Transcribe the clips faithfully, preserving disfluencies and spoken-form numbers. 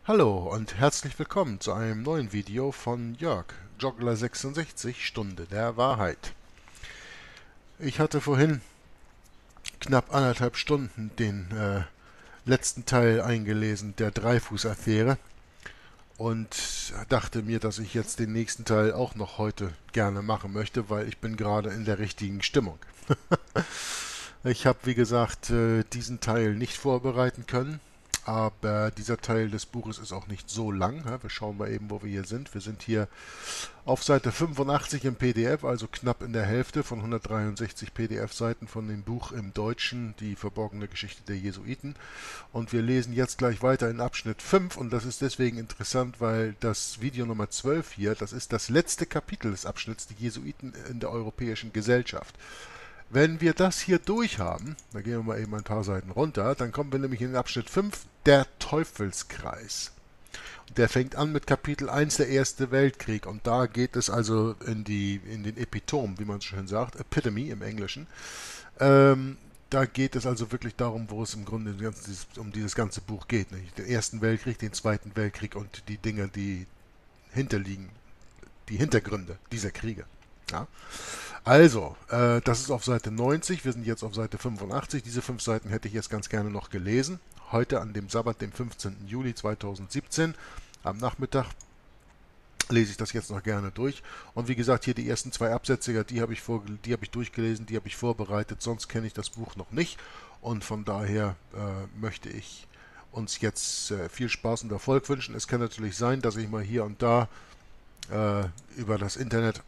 Hallo und herzlich willkommen zu einem neuen Video von Jörg, Joggler sechsundsechzig, Stunde der Wahrheit. Ich hatte vorhin knapp anderthalb Stunden den äh, letzten Teil eingelesen der Dreyfus-Affäre und dachte mir, dass ich jetzt den nächsten Teil auch noch heute gerne machen möchte, weil ich bin gerade in der richtigen Stimmung. Ich habe, wie gesagt, äh, diesen Teil nicht vorbereiten können, aber dieser Teil des Buches ist auch nicht so lang. Wir schauen mal eben, wo wir hier sind. Wir sind hier auf Seite fünfundachtzig im P D F, also knapp in der Hälfte von hundertdreiundsechzig P D F-Seiten von dem Buch im Deutschen, die verborgene Geschichte der Jesuiten. Und wir lesen jetzt gleich weiter in Abschnitt fünf und das ist deswegen interessant, weil das Video Nummer zwölf hier, das ist das letzte Kapitel des Abschnitts, die Jesuiten in der europäischen Gesellschaft. Wenn wir das hier durch haben, da gehen wir mal eben ein paar Seiten runter, dann kommen wir nämlich in den Abschnitt fünf, der Teufelskreis. Der fängt an mit Kapitel eins, der Erste Weltkrieg. Und da geht es also in, die, in den Epitom, wie man so schön sagt, Epitome im Englischen. Ähm, da geht es also wirklich darum, wo es im Grunde um dieses ganze Buch geht. Nicht? Den Ersten Weltkrieg, den Zweiten Weltkrieg und die Dinge, die hinterliegen, die Hintergründe dieser Kriege. Ja? Also, äh, das ist auf Seite neunzig, wir sind jetzt auf Seite fünfundachtzig. Diese fünf Seiten hätte ich jetzt ganz gerne noch gelesen. Heute an dem Sabbat, dem fünfzehnten Juli zweitausendsiebzehn, am Nachmittag lese ich das jetzt noch gerne durch. Und wie gesagt, hier die ersten zwei Absätze, die habe ich, die habe ich durchgelesen, die habe ich vorbereitet, sonst kenne ich das Buch noch nicht. Und von daher äh, möchte ich uns jetzt äh, viel Spaß und Erfolg wünschen. Es kann natürlich sein, dass ich mal hier und da äh, über das Internet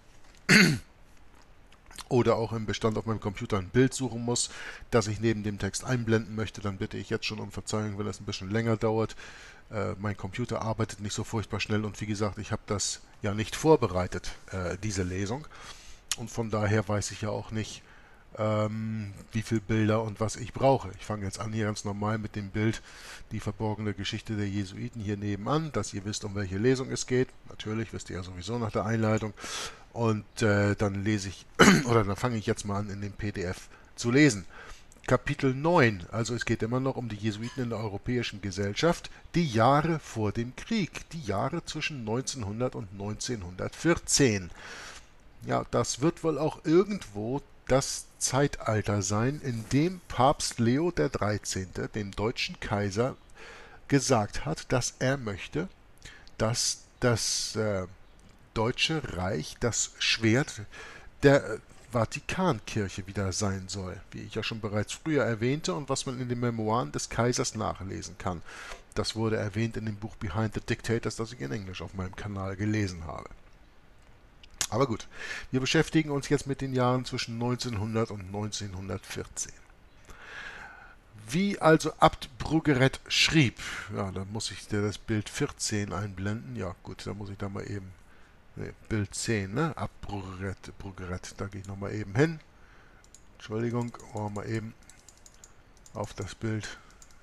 oder auch im Bestand auf meinem Computer ein Bild suchen muss, das ich neben dem Text einblenden möchte, dann bitte ich jetzt schon um Verzeihung, wenn das ein bisschen länger dauert. Äh, mein Computer arbeitet nicht so furchtbar schnell und wie gesagt, ich habe das ja nicht vorbereitet, äh, diese Lesung. Und von daher weiß ich ja auch nicht, ähm, wie viele Bilder und was ich brauche. Ich fange jetzt an hier ganz normal mit dem Bild Die verborgene Geschichte der Jesuiten hier nebenan, dass ihr wisst, um welche Lesung es geht. Natürlich wisst ihr ja sowieso nach der Einleitung. Und äh, dann lese ich, oder dann fange ich jetzt mal an, in dem P D F zu lesen. Kapitel neun, also es geht immer noch um die Jesuiten in der europäischen Gesellschaft, die Jahre vor dem Krieg, die Jahre zwischen neunzehnhundert und neunzehnhundertvierzehn. Ja, das wird wohl auch irgendwo das Zeitalter sein, in dem Papst Leo der dreizehnte dem deutschen Kaiser gesagt hat, dass er möchte, dass das äh, Deutsche Reich das Schwert der Vatikankirche wieder sein soll, wie ich ja schon bereits früher erwähnte und was man in den Memoiren des Kaisers nachlesen kann. Das wurde erwähnt in dem Buch Behind the Dictators, das ich in Englisch auf meinem Kanal gelesen habe. Aber gut, wir beschäftigen uns jetzt mit den Jahren zwischen neunzehnhundert und neunzehnhundertvierzehn. Wie also Abt Bruggeret schrieb, ja, da muss ich dir das Bild vierzehn einblenden. Ja gut, da muss ich da mal eben, ne, Bild zehn, ne, Abt Bruggeret, Bruggeret, da gehe ich nochmal eben hin. Entschuldigung, wollen wir mal eben auf das Bild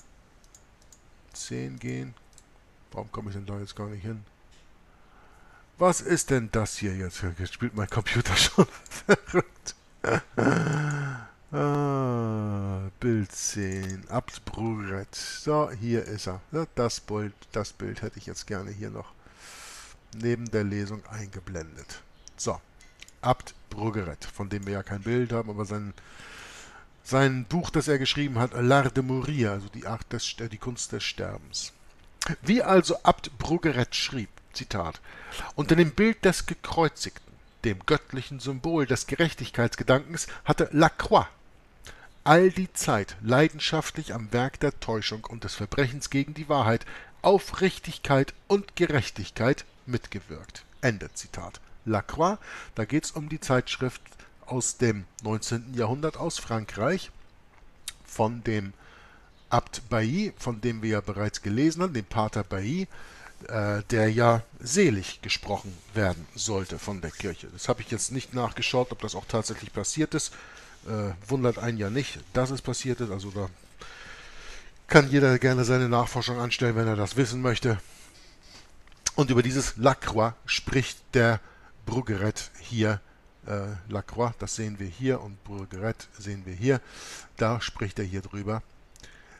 zehn gehen. Warum komme ich denn da jetzt gar nicht hin? Was ist denn das hier jetzt? Jetzt spielt mein Computer schon verrückt. Ah, Bild zehn, Abt Bruggeret. So, hier ist er. Das Bild, das Bild hätte ich jetzt gerne hier noch neben der Lesung eingeblendet. So, Abt Bruggeret, von dem wir ja kein Bild haben, aber sein, sein Buch, das er geschrieben hat, L'Art de Mourir, also die, Art des, die Kunst des Sterbens. Wie also Abt Bruggeret schrieb, Zitat, unter dem Bild des Gekreuzigten, dem göttlichen Symbol des Gerechtigkeitsgedankens, hatte Lacroix all die Zeit leidenschaftlich am Werk der Täuschung und des Verbrechens gegen die Wahrheit, Aufrichtigkeit und Gerechtigkeit mitgewirkt. Ende Zitat. Lacroix, da geht es um die Zeitschrift aus dem neunzehnten Jahrhundert aus Frankreich von dem Abt Bailly, von dem wir ja bereits gelesen haben, dem Pater Bailly, äh, der ja selig gesprochen werden sollte von der Kirche. Das habe ich jetzt nicht nachgeschaut, ob das auch tatsächlich passiert ist. Äh, wundert einen ja nicht, dass es passiert ist. Also da kann jeder gerne seine Nachforschung anstellen, wenn er das wissen möchte. Und über dieses Lacroix spricht der Bruggeret hier. Äh, Lacroix, das sehen wir hier, und Bruggeret sehen wir hier. Da spricht er hier drüber.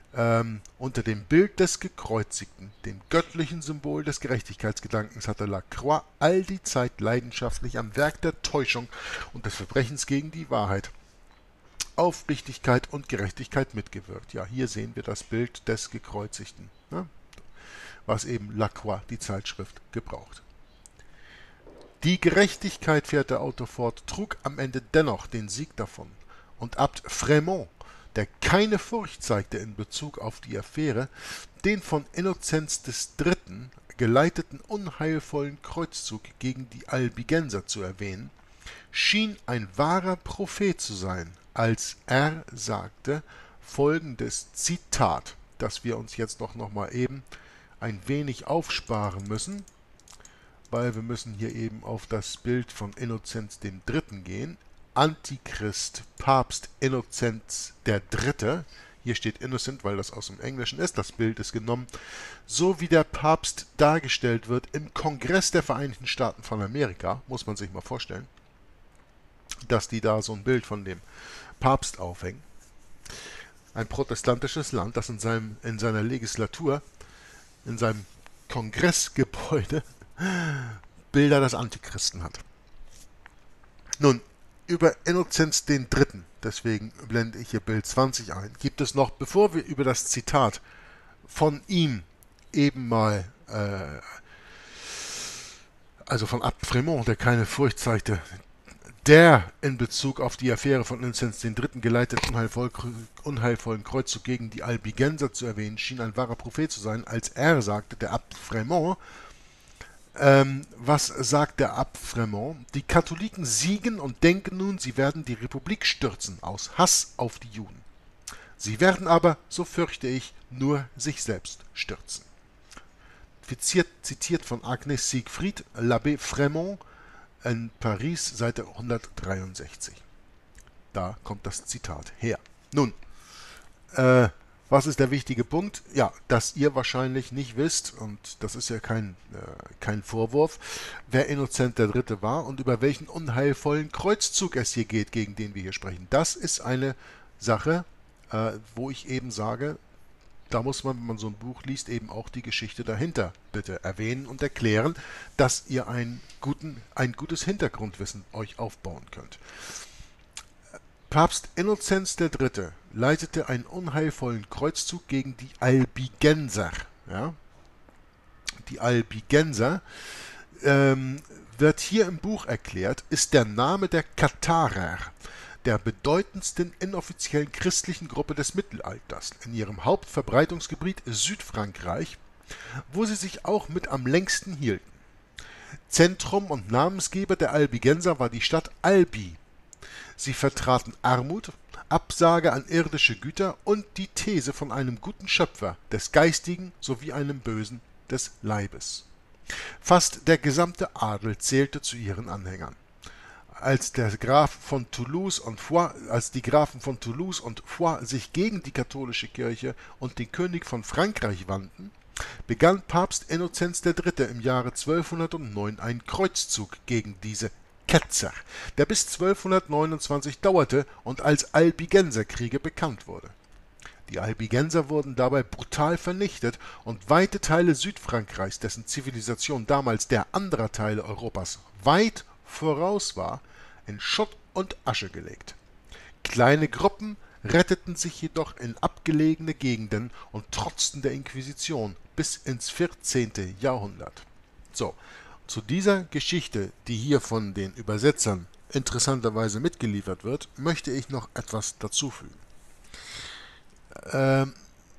ähm, unter dem Bild des Gekreuzigten, dem göttlichen Symbol des Gerechtigkeitsgedankens, hatte Lacroix all die Zeit leidenschaftlich am Werk der Täuschung und des Verbrechens gegen die Wahrheit, Aufrichtigkeit und Gerechtigkeit mitgewirkt. Ja, hier sehen wir das Bild des Gekreuzigten, ne? Was eben Lacroix, die Zeitschrift, gebraucht. Die Gerechtigkeit, fährt der Autor fort, trug am Ende dennoch den Sieg davon, und Abt Frèmont, der keine Furcht zeigte in Bezug auf die Affäre, den von Innozenz des Dritten geleiteten unheilvollen Kreuzzug gegen die Albigenser zu erwähnen, schien ein wahrer Prophet zu sein, als er sagte folgendes Zitat, das wir uns jetzt doch noch mal eben ein wenig aufsparen müssen, weil wir müssen hier eben auf das Bild von Innozenz dem Dritten gehen. Antichrist, Papst Innozenz der Dritte. Hier steht Innocent, weil das aus dem Englischen ist. Das Bild ist genommen. So wie der Papst dargestellt wird im Kongress der Vereinigten Staaten von Amerika, muss man sich mal vorstellen, dass die da so ein Bild von dem Papst aufhängen. Ein protestantisches Land, das in, seinem, in seiner Legislatur, in seinem Kongressgebäude Bilder des Antichristen hat. Nun, über Innozenz den Dritten, deswegen blende ich hier Bild zwanzig ein, gibt es noch, bevor wir über das Zitat von ihm eben mal, äh, also von Abt Frèmont, der keine Furcht zeigte, der in Bezug auf die Affäre von Innozenz den Dritten geleiteten unheilvoll, unheilvollen Kreuzzug gegen die Albigenser zu erwähnen, schien ein wahrer Prophet zu sein, als er sagte, der Abt Frèmont. Ähm, was sagt der Abt Frèmont? Die Katholiken siegen und denken nun, sie werden die Republik stürzen, aus Hass auf die Juden. Sie werden aber, so fürchte ich, nur sich selbst stürzen. Zitiert, zitiert von Agnes Siegfried, L'Abbé Frèmont, in Paris, Seite hundertdreiundsechzig. Da kommt das Zitat her. Nun, äh, was ist der wichtige Punkt? Ja, dass ihr wahrscheinlich nicht wisst, und das ist ja kein, äh, kein Vorwurf, wer Innozent der Dritte war und über welchen unheilvollen Kreuzzug es hier geht, gegen den wir hier sprechen. Das ist eine Sache, äh, wo ich eben sage, da muss man, wenn man so ein Buch liest, eben auch die Geschichte dahinter bitte erwähnen und erklären, dass ihr einen guten, ein gutes Hintergrundwissen euch aufbauen könnt. Papst Innozenz der Dritte leitete einen unheilvollen Kreuzzug gegen die Albigenser. Ja? Die Albigenser ähm, wird hier im Buch erklärt, ist der Name der Katharer, der bedeutendsten inoffiziellen christlichen Gruppe des Mittelalters, in ihrem Hauptverbreitungsgebiet Südfrankreich, wo sie sich auch mit am längsten hielten. Zentrum und Namensgeber der Albigenser war die Stadt Albi. Sie vertraten Armut, Absage an irdische Güter und die These von einem guten Schöpfer des Geistigen sowie einem Bösen des Leibes. Fast der gesamte Adel zählte zu ihren Anhängern. Als der Graf von Toulouse und Foix, als die Grafen von Toulouse und Foix sich gegen die katholische Kirche und den König von Frankreich wandten, begann Papst Innozenz der Dritte im Jahre zwölfhundertneun einen Kreuzzug gegen diese Ketzer, der bis zwölfhundertneunundzwanzig dauerte und als Albigenserkriege bekannt wurde. Die Albigenser wurden dabei brutal vernichtet und weite Teile Südfrankreichs, dessen Zivilisation damals der anderer Teile Europas weit voraus war, in Schutt und Asche gelegt. Kleine Gruppen retteten sich jedoch in abgelegene Gegenden und trotzten der Inquisition bis ins vierzehnte Jahrhundert. So, zu dieser Geschichte, die hier von den Übersetzern interessanterweise mitgeliefert wird, möchte ich noch etwas dazufügen. Ähm,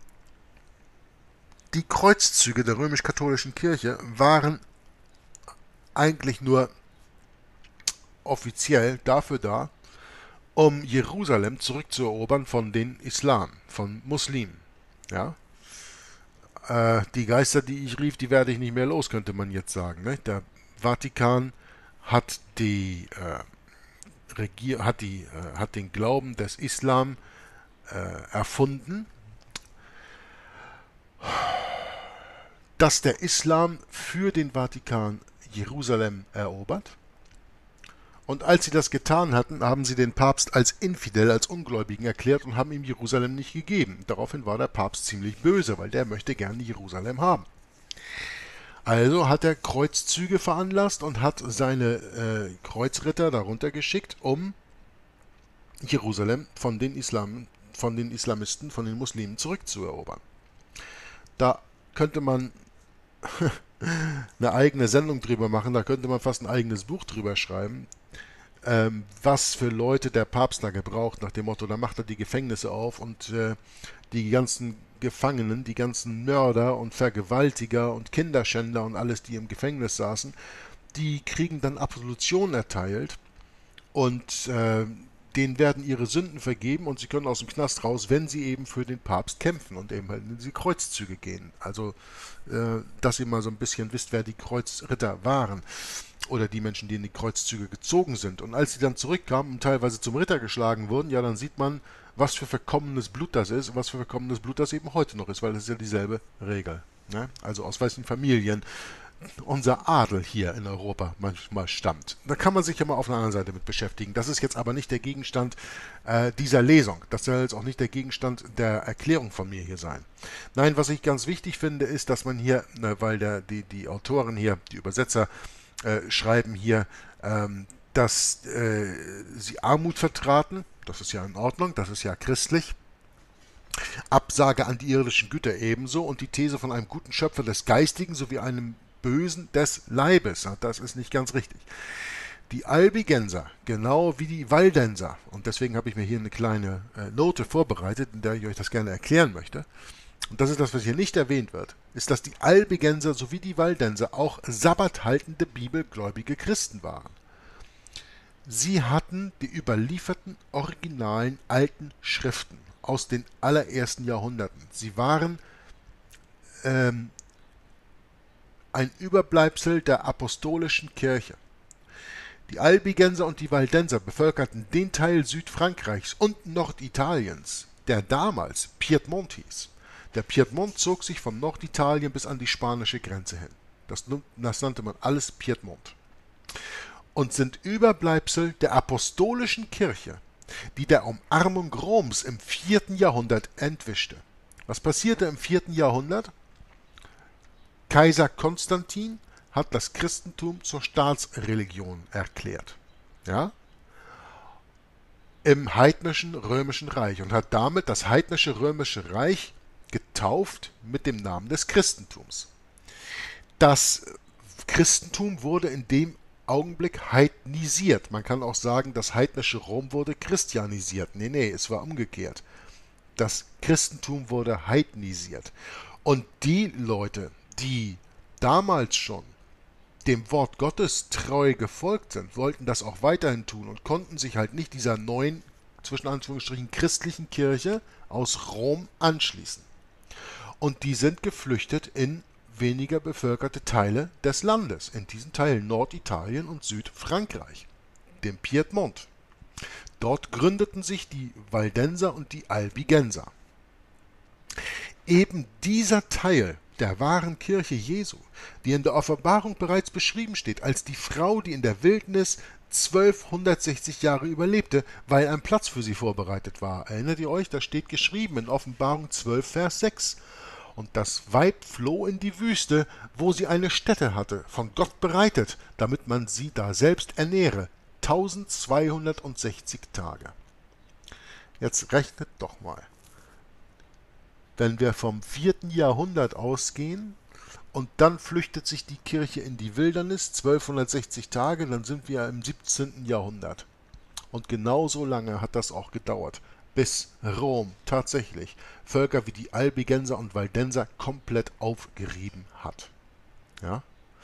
die Kreuzzüge der römisch-katholischen Kirche waren eigentlich nur offiziell dafür da, um Jerusalem zurückzuerobern von den Islam, von Muslimen. Ja? Äh, die Geister, die ich rief, die werde ich nicht mehr los, könnte man jetzt sagen. Ne? Der Vatikan hat, die, äh, Regier hat, die, äh, hat den Glauben des Islam äh, erfunden, dass der Islam für den Vatikan Jerusalem erobert Und als sie das getan hatten, haben sie den Papst als infidel, als Ungläubigen erklärt und haben ihm Jerusalem nicht gegeben. Daraufhin war der Papst ziemlich böse, weil der möchte gerne Jerusalem haben. Also hat er Kreuzzüge veranlasst und hat seine äh, Kreuzritter darunter geschickt, um Jerusalem von den, Islam, von den Islamisten, von den Muslimen zurückzuerobern. Da könnte man eine eigene Sendung drüber machen, da könnte man fast ein eigenes Buch drüber schreiben, ähm, was für Leute der Papst da gebraucht, nach dem Motto, da macht er die Gefängnisse auf und äh, die ganzen Gefangenen, die ganzen Mörder und Vergewaltiger und Kinderschänder und alles, die im Gefängnis saßen, die kriegen dann Absolution erteilt und äh, denen werden ihre Sünden vergeben und sie können aus dem Knast raus, wenn sie eben für den Papst kämpfen und eben halt in diese Kreuzzüge gehen. Also, äh, dass ihr mal so ein bisschen wisst, wer die Kreuzritter waren oder die Menschen, die in die Kreuzzüge gezogen sind. Und als sie dann zurückkamen und teilweise zum Ritter geschlagen wurden, ja, dann sieht man, was für verkommenes Blut das ist und was für verkommenes Blut das eben heute noch ist, weil das ist ja dieselbe Regel. Ne? Also aus welchen Familien unser Adel hier in Europa manchmal stammt. Da kann man sich ja mal auf einer anderen Seite mit beschäftigen. Das ist jetzt aber nicht der Gegenstand äh, dieser Lesung. Das soll jetzt auch nicht der Gegenstand der Erklärung von mir hier sein. Nein, was ich ganz wichtig finde, ist, dass man hier, ne, weil der, die, die Autoren hier, die Übersetzer, äh, schreiben hier, ähm, dass äh, sie Armut vertraten. Das ist ja in Ordnung, das ist ja christlich. Absage an die irdischen Güter ebenso und die These von einem guten Schöpfer des Geistigen sowie einem Bösen des Leibes. Das ist nicht ganz richtig. Die Albigenser, genau wie die Waldenser, und deswegen habe ich mir hier eine kleine äh, Note vorbereitet, in der ich euch das gerne erklären möchte, und das ist das, was hier nicht erwähnt wird, ist, dass die Albigenser sowie die Waldenser auch sabbathaltende bibelgläubige Christen waren. Sie hatten die überlieferten originalen alten Schriften aus den allerersten Jahrhunderten. Sie waren ähm, ein Überbleibsel der apostolischen Kirche. Die Albigenser und die Waldenser bevölkerten den Teil Südfrankreichs und Norditaliens, der damals Piedmont hieß. Der Piedmont zog sich von Norditalien bis an die spanische Grenze hin. Das, das nannte man alles Piedmont. Und sind Überbleibsel der apostolischen Kirche, die der Umarmung Roms im vierten Jahrhundert entwischte. Was passierte im vierten Jahrhundert? Kaiser Konstantin hat das Christentum zur Staatsreligion erklärt. Ja? Im heidnischen Römischen Reich und hat damit das heidnische Römische Reich getauft mit dem Namen des Christentums. Das Christentum wurde in dem Augenblick heidnisiert. Man kann auch sagen, das heidnische Rom wurde christianisiert. Nee, nee, es war umgekehrt. Das Christentum wurde heidnisiert. Und die Leute, die damals schon dem Wort Gottes treu gefolgt sind, wollten das auch weiterhin tun und konnten sich halt nicht dieser neuen, zwischen Anführungsstrichen, christlichen Kirche aus Rom anschließen. Und die sind geflüchtet in weniger bevölkerte Teile des Landes, in diesen Teilen Norditalien und Südfrankreich, dem Piedmont. Dort gründeten sich die Waldenser und die Albigenser. Eben dieser Teil der wahren Kirche Jesu, die in der Offenbarung bereits beschrieben steht, als die Frau, die in der Wildnis zwölfhundertsechzig Jahre überlebte, weil ein Platz für sie vorbereitet war. Erinnert ihr euch? Das steht geschrieben in Offenbarung zwölf, Vers sechs. Und das Weib floh in die Wüste, wo sie eine Stätte hatte, von Gott bereitet, damit man sie da selbst ernähre. tausendzweihundertsechzig Tage. Jetzt rechnet doch mal. Wenn wir vom vierten Jahrhundert ausgehen und dann flüchtet sich die Kirche in die Wildnis, zwölfhundertsechzig Tage, dann sind wir im siebzehnten Jahrhundert. Und genauso lange hat das auch gedauert, bis Rom tatsächlich Völker wie die Albigenser und Waldenser komplett aufgerieben hat. Ja?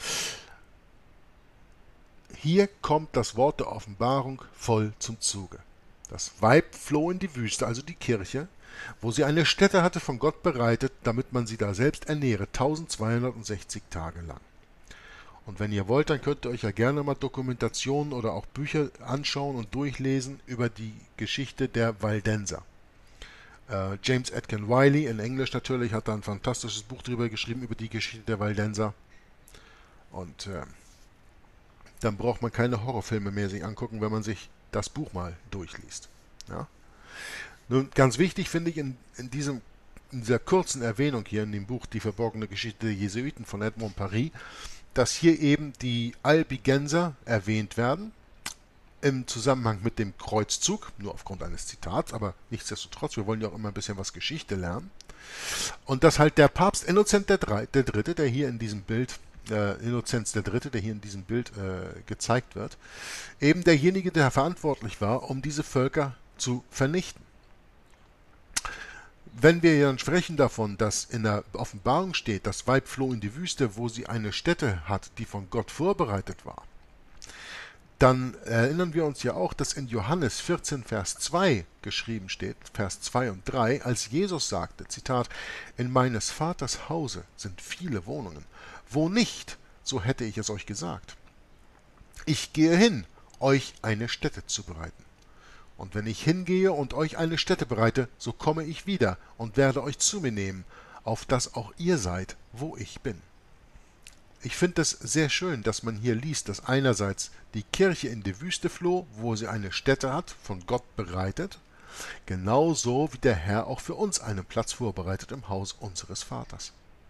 Hier kommt das Wort der Offenbarung voll zum Zuge. Das Weib floh in die Wüste, also die Kirche, wo sie eine Stätte hatte von Gott bereitet, damit man sie da selbst ernähre, tausendzweihundertsechzig Tage lang. Und wenn ihr wollt, dann könnt ihr euch ja gerne mal Dokumentationen oder auch Bücher anschauen und durchlesen über die Geschichte der Waldenser. Äh, James Atkin Wiley, in Englisch natürlich, hat da ein fantastisches Buch drüber geschrieben, über die Geschichte der Waldenser. Und äh, dann braucht man keine Horrorfilme mehr sich angucken, wenn man sich das Buch mal durchliest. Ja? Nun, ganz wichtig finde ich in, in, diesem, in dieser kurzen Erwähnung hier in dem Buch Die verborgene Geschichte der Jesuiten von Edmond Paris, dass hier eben die Albigenser erwähnt werden, im Zusammenhang mit dem Kreuzzug, nur aufgrund eines Zitats, aber nichtsdestotrotz, wir wollen ja auch immer ein bisschen was Geschichte lernen. Und dass halt der Papst Innozenz der Dritte, der hier in diesem Bild, äh, Innozenz der Dritte, der hier in diesem Bild äh, gezeigt wird, eben derjenige, der verantwortlich war, um diese Völker zu vernichten. Wenn wir dann sprechen davon, dass in der Offenbarung steht, das Weib floh in die Wüste, wo sie eine Stätte hat, die von Gott vorbereitet war, dann erinnern wir uns ja auch, dass in Johannes vierzehn, Vers zwei geschrieben steht, Vers zwei und drei, als Jesus sagte, Zitat, in meines Vaters Hause sind viele Wohnungen. Wo nicht, so hätte ich es euch gesagt. Ich gehe hin, euch eine Stätte zu bereiten. Und wenn ich hingehe und euch eine Stätte bereite, so komme ich wieder und werde euch zu mir nehmen, auf dass auch ihr seid, wo ich bin. Ich finde es sehr schön, dass man hier liest, dass einerseits die Kirche in die Wüste floh, wo sie eine Stätte hat, von Gott bereitet, genauso wie der Herr auch für uns einen Platz vorbereitet im Haus unseres Vaters.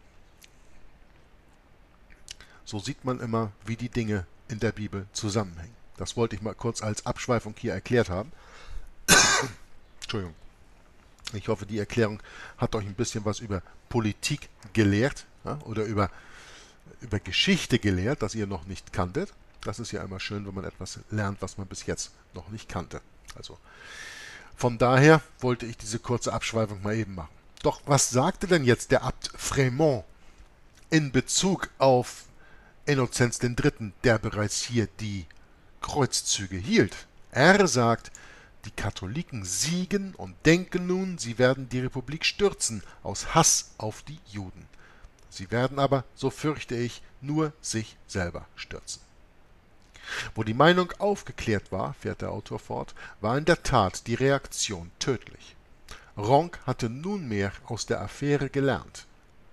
So sieht man immer, wie die Dinge in der Bibel zusammenhängen. Das wollte ich mal kurz als Abschweifung hier erklärt haben. Entschuldigung. Ich hoffe, die Erklärung hat euch ein bisschen was über Politik gelehrt, ja, oder über über Geschichte gelehrt, das ihr noch nicht kanntet. Das ist ja immer schön, wenn man etwas lernt, was man bis jetzt noch nicht kannte. Also von daher wollte ich diese kurze Abschweifung mal eben machen. Doch was sagte denn jetzt der Abt Frémont in Bezug auf Innozenz der Dritte, der bereits hier die Kreuzzüge hielt? Er sagt, die Katholiken siegen und denken nun, sie werden die Republik stürzen aus Hass auf die Juden. Sie werden aber, so fürchte ich, nur sich selber stürzen. Wo die Meinung aufgeklärt war, fährt der Autor fort, war in der Tat die Reaktion tödlich. Ronc hatte nunmehr aus der Affäre gelernt.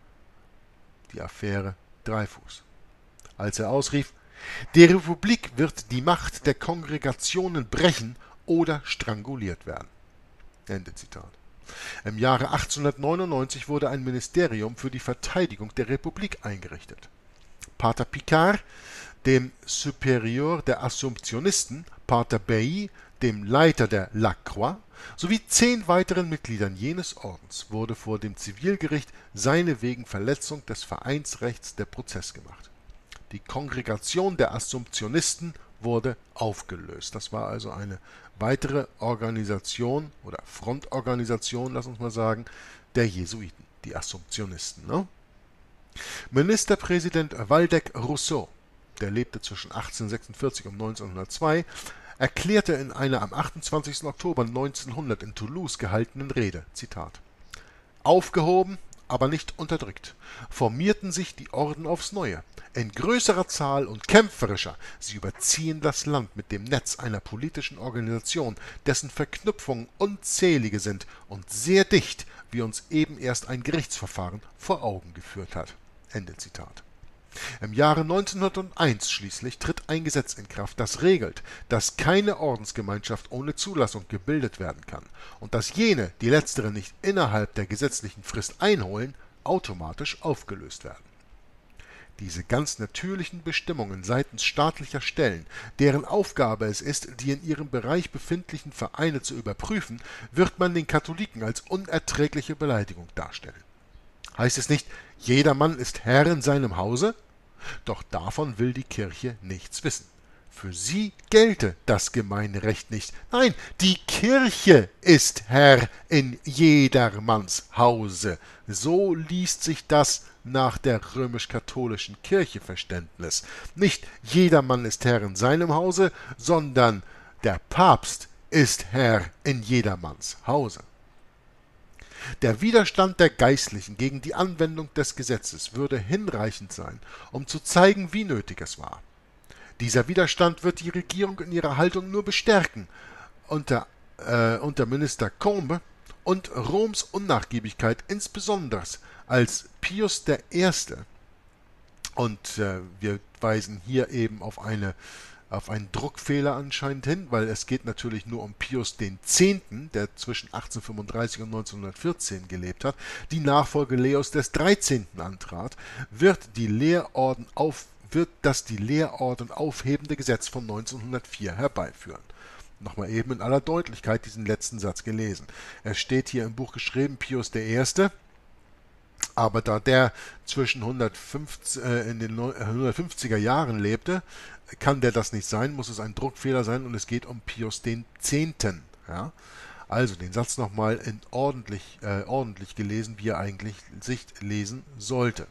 Die Affäre Dreyfus. Als er ausrief, die Republik wird die Macht der Kongregationen brechen oder stranguliert werden. Ende Zitat. Im Jahre achtzehnhundertneunundneunzig wurde ein Ministerium für die Verteidigung der Republik eingerichtet. Pater Picard, dem Superior der Assumptionisten, Pater Bailly, dem Leiter der La Croix, sowie zehn weiteren Mitgliedern jenes Ordens wurde vor dem Zivilgericht seine wegen Verletzung des Vereinsrechts der Prozess gemacht. Die Kongregation der Assumptionisten wurde aufgelöst. Das war also eine weitere Organisation oder Frontorganisation, lass uns mal sagen, der Jesuiten, die Assumptionisten. Ne? Ministerpräsident Waldeck-Rousseau, der lebte zwischen achtzehnhundertsechsundvierzig und neunzehnhundertzwei, erklärte in einer am achtundzwanzigsten Oktober neunzehnhundert in Toulouse gehaltenen Rede, Zitat, aufgehoben, aber nicht unterdrückt, formierten sich die Orden aufs Neue, in größerer Zahl und kämpferischer. Sie überziehen das Land mit dem Netz einer politischen Organisation, dessen Verknüpfungen unzählige sind und sehr dicht, wie uns eben erst ein Gerichtsverfahren vor Augen geführt hat. Ende Zitat. Im Jahre neunzehnhunderteins schließlich tritt ein Gesetz in Kraft, das regelt, dass keine Ordensgemeinschaft ohne Zulassung gebildet werden kann und dass jene, die letztere nicht innerhalb der gesetzlichen Frist einholen, automatisch aufgelöst werden. Diese ganz natürlichen Bestimmungen seitens staatlicher Stellen, deren Aufgabe es ist, die in ihrem Bereich befindlichen Vereine zu überprüfen, wird man den Katholiken als unerträgliche Beleidigung darstellen. Heißt es nicht, jedermann ist Herr in seinem Hause? Doch davon will die Kirche nichts wissen. Für sie gelte das Gemeinderecht nicht. Nein, die Kirche ist Herr in jedermanns Hause. So liest sich das nach der römisch-katholischen Kircheverständnis. Nicht jedermann ist Herr in seinem Hause, sondern der Papst ist Herr in jedermanns Hause. Der Widerstand der Geistlichen gegen die Anwendung des Gesetzes würde hinreichend sein, um zu zeigen, wie nötig es war. Dieser Widerstand wird die Regierung in ihrer Haltung nur bestärken. Unter, äh, unter Minister Combes und Roms Unnachgiebigkeit insbesondere als Pius der Erste. Und äh, wir weisen hier eben auf eine auf einen Druckfehler anscheinend hin, weil es geht natürlich nur um Pius den Zehnten, der zwischen achtzehnhundertfünfunddreißig und neunzehnhundertvierzehn gelebt hat, die Nachfolge Leos des Dreizehnten antrat, wird die Lehrorden auf, wird das die Lehrorden aufhebende Gesetz von neunzehnhundertvier herbeiführen. Nochmal eben in aller Deutlichkeit diesen letzten Satz gelesen. Es steht hier im Buch geschrieben, Pius der Erste, aber da der zwischen hundertfünfzig, äh, in den hundertfünfziger Jahren lebte, kann der das nicht sein, muss es ein Druckfehler sein und es geht um Pius den Zehnten. Ja? Also den Satz nochmal in ordentlich, äh, ordentlich gelesen, wie er eigentlich sich lesen sollte.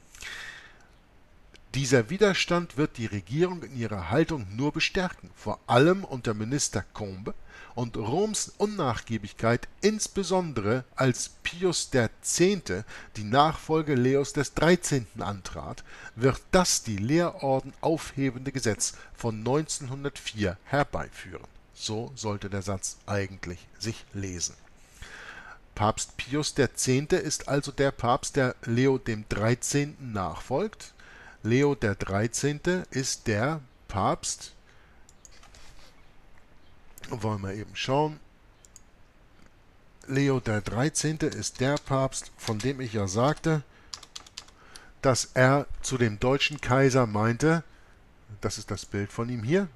Dieser Widerstand wird die Regierung in ihrer Haltung nur bestärken, vor allem unter Minister Combes, und Roms Unnachgiebigkeit, insbesondere als Pius der Zehnte die Nachfolge Leos des Dreizehnten antrat, wird das die Lehrorden aufhebende Gesetz von neunzehnhundertvier herbeiführen. So sollte der Satz eigentlich sich lesen. Papst Pius der Zehnte ist also der Papst, der Leo dem Dreizehnten nachfolgt. Leo der Dreizehnte ist der Papst, wollen wir eben schauen, Leo der Dreizehnte ist der Papst, von dem ich ja sagte, dass er zu dem deutschen Kaiser meinte, das ist das Bild von ihm hier,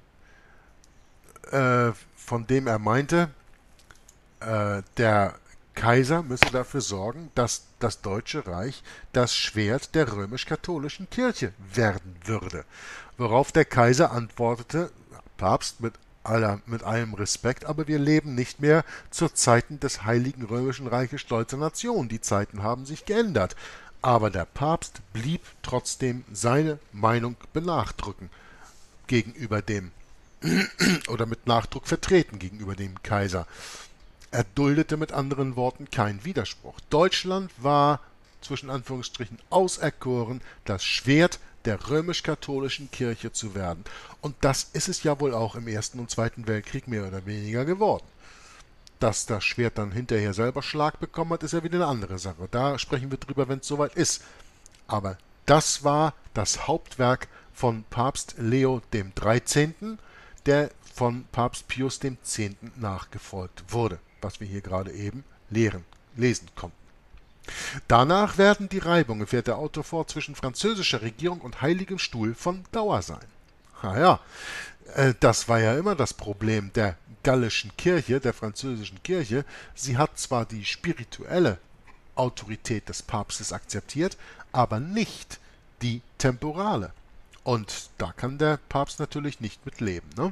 äh, von dem er meinte, äh, der Kaiser müsse dafür sorgen, dass das Deutsche Reich das Schwert der römisch-katholischen Kirche werden würde. Worauf der Kaiser antwortete, Papst, mit, aller, mit allem Respekt, aber wir leben nicht mehr zu Zeiten des Heiligen Römischen Reiches stolzer Nation. Die Zeiten haben sich geändert. Aber der Papst blieb trotzdem seine Meinung benachdrücken gegenüber dem, oder mit Nachdruck vertreten gegenüber dem Kaiser. Er duldete mit anderen Worten keinen Widerspruch. Deutschland war, zwischen Anführungsstrichen, auserkoren, das Schwert der römisch-katholischen Kirche zu werden. Und das ist es ja wohl auch im Ersten und Zweiten Weltkrieg mehr oder weniger geworden. Dass das Schwert dann hinterher selber Schlag bekommen hat, ist ja wieder eine andere Sache. Da sprechen wir drüber, wenn es soweit ist. Aber das war das Hauptwerk von Papst Leo dem Dreizehnten, der von Papst Pius dem Zehnten nachgefolgt wurde, was wir hier gerade eben lehren, lesen konnten. Danach werden die Reibungen, fährt der Autor fort, zwischen französischer Regierung und Heiligem Stuhl von Dauer sein. Naja, das war ja immer das Problem der gallischen Kirche, der französischen Kirche. Sie hat zwar die spirituelle Autorität des Papstes akzeptiert, aber nicht die temporale. Und da kann der Papst natürlich nicht mit leben, ne?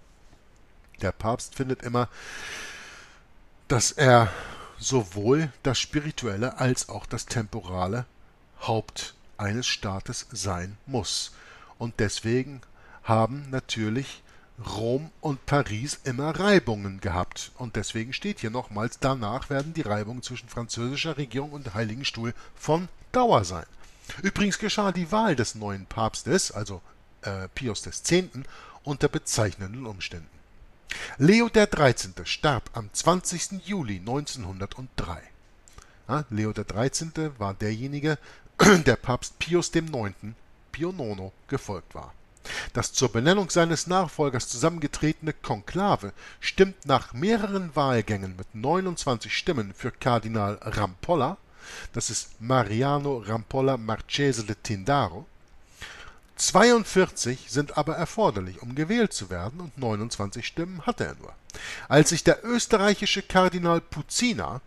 Der Papst findet immer, dass er sowohl das spirituelle als auch das temporale Haupt eines Staates sein muss. Und deswegen haben natürlich Rom und Paris immer Reibungen gehabt. Und deswegen steht hier nochmals, danach werden die Reibungen zwischen französischer Regierung und Heiligen Stuhl von Dauer sein. Übrigens geschah die Wahl des neuen Papstes, also äh, Pius des Zehnten, unter bezeichnenden Umständen. Leo der Dreizehnte starb am zwanzigsten Juli neunzehnhundertdrei. Ja, Leo der Dreizehnte war derjenige, der Papst Pius dem Neunten, Pio Nono, gefolgt war. Das zur Benennung seines Nachfolgers zusammengetretene Konklave stimmt nach mehreren Wahlgängen mit neunundzwanzig Stimmen für Kardinal Rampolla, das ist Mariano Rampolla Marchese de Tindaro. zweiundvierzig sind aber erforderlich, um gewählt zu werden, und neunundzwanzig Stimmen hatte er nur. Als sich der österreichische Kardinal Pucina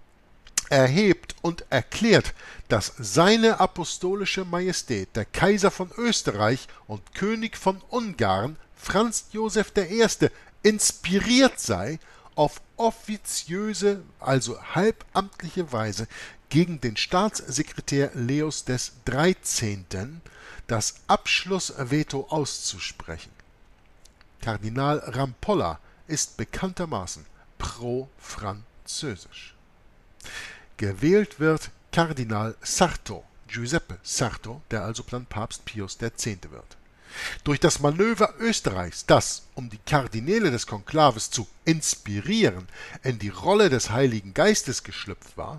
erhebt und erklärt, dass seine apostolische Majestät, der Kaiser von Österreich und König von Ungarn, Franz Josef der Erste, inspiriert sei, auf offiziöse, also halbamtliche Weise gegen den Staatssekretär Leos des Dreizehnten das Abschlussveto auszusprechen. Kardinal Rampolla ist bekanntermaßen pro-französisch. Gewählt wird Kardinal Sarto, Giuseppe Sarto, der also dann Papst Pius der Zehnte wird. Durch das Manöver Österreichs, das, um die Kardinäle des Konklaves zu inspirieren, in die Rolle des Heiligen Geistes geschlüpft war,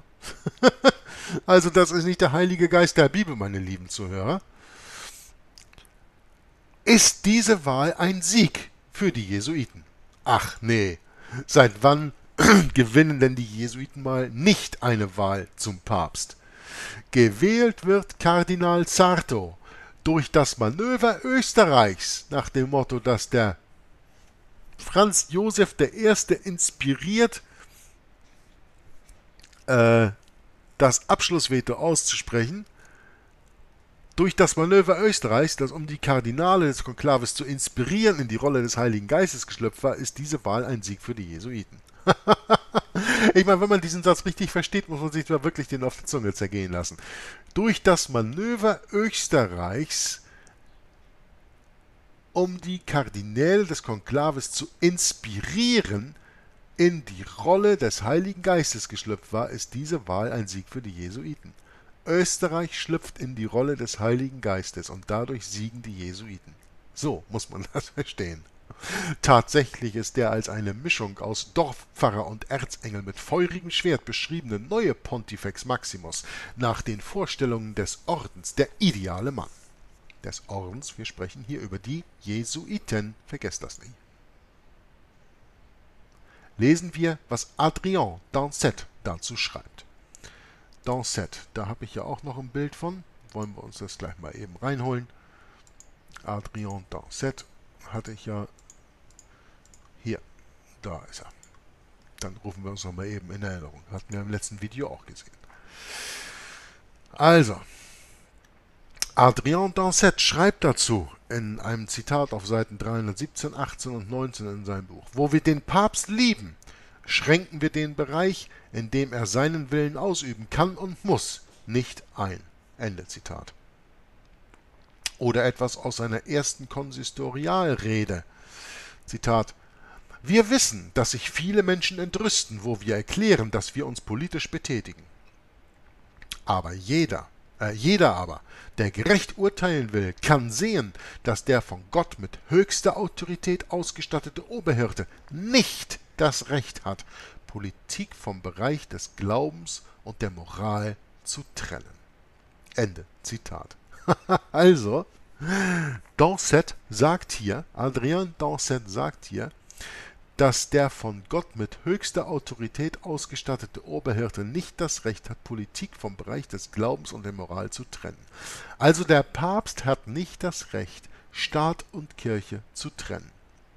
also das ist nicht der Heilige Geist der Bibel, meine lieben Zuhörer, Ist diese Wahl ein Sieg für die Jesuiten? Ach nee, seit wann gewinnen denn die Jesuiten mal nicht eine Wahl zum Papst? Gewählt wird Kardinal Sarto durch das Manöver Österreichs nach dem Motto, dass der Franz Josef der Erste inspiriert, äh, das Abschlussveto auszusprechen, durch das Manöver Österreichs, das um die Kardinale des Konklaves zu inspirieren in die Rolle des Heiligen Geistes geschlüpft war, ist diese Wahl ein Sieg für die Jesuiten. Ich meine, wenn man diesen Satz richtig versteht, muss man sich da wirklich den auf der Zunge zergehen lassen. Durch das Manöver Österreichs, um die Kardinäle des Konklaves zu inspirieren, in die Rolle des Heiligen Geistes geschlüpft war, ist diese Wahl ein Sieg für die Jesuiten. Österreich schlüpft in die Rolle des Heiligen Geistes und dadurch siegen die Jesuiten. So muss man das verstehen. Tatsächlich ist der als eine Mischung aus Dorfpfarrer und Erzengel mit feurigem Schwert beschriebene neue Pontifex Maximus nach den Vorstellungen des Ordens der ideale Mann. Des Ordens, wir sprechen hier über die Jesuiten, vergesst das nicht. Lesen wir, was Adrien Dancet dazu schreibt. Dancet, da habe ich ja auch noch ein Bild von, wollen wir uns das gleich mal eben reinholen. Adrien Dancet hatte ich ja hier, da ist er. Dann rufen wir uns noch mal eben in Erinnerung. Hatten wir im letzten Video auch gesehen. Also, Adrien Dancet schreibt dazu in einem Zitat auf Seiten dreihundertsiebzehn, achtzehn und neunzehn in seinem Buch: Wo wir den Papst lieben, schränken wir den Bereich, in dem er seinen Willen ausüben kann und muss, nicht ein. Ende Zitat. Oder etwas aus seiner ersten Konsistorialrede. Zitat: Wir wissen, dass sich viele Menschen entrüsten, wo wir erklären, dass wir uns politisch betätigen. Aber jeder, äh, jeder aber, der gerecht urteilen will, kann sehen, dass der von Gott mit höchster Autorität ausgestattete Oberhirte nicht das Recht hat, Politik vom Bereich des Glaubens und der Moral zu trennen. Ende Zitat. Also, Dancet sagt hier, Adrien Dancet sagt hier, dass der von Gott mit höchster Autorität ausgestattete Oberhirte nicht das Recht hat, Politik vom Bereich des Glaubens und der Moral zu trennen. Also der Papst hat nicht das Recht, Staat und Kirche zu trennen.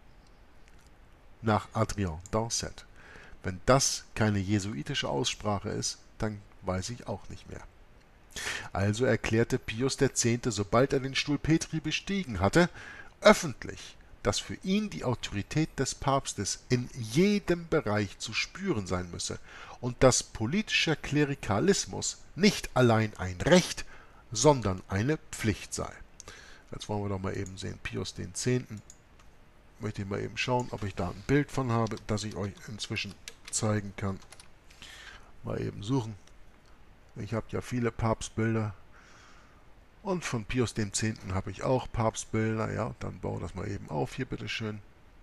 Nach Adrien Dancet. Wenn das keine jesuitische Aussprache ist, dann weiß ich auch nicht mehr. Also erklärte Pius der Zehnte, sobald er den Stuhl Petri bestiegen hatte, öffentlich, dass für ihn die Autorität des Papstes in jedem Bereich zu spüren sein müsse und dass politischer Klerikalismus nicht allein ein Recht, sondern eine Pflicht sei. Jetzt wollen wir doch mal eben sehen, Pius den Zehnten. Möchte ich mal eben schauen, ob ich da ein Bild von habe, das ich euch inzwischen zeigen kann. Mal eben suchen. Ich habe ja viele Papstbilder. Und von Pius dem Zehnten habe ich auch Papstbilder. Ja, dann baue das mal eben auf hier, bitteschön.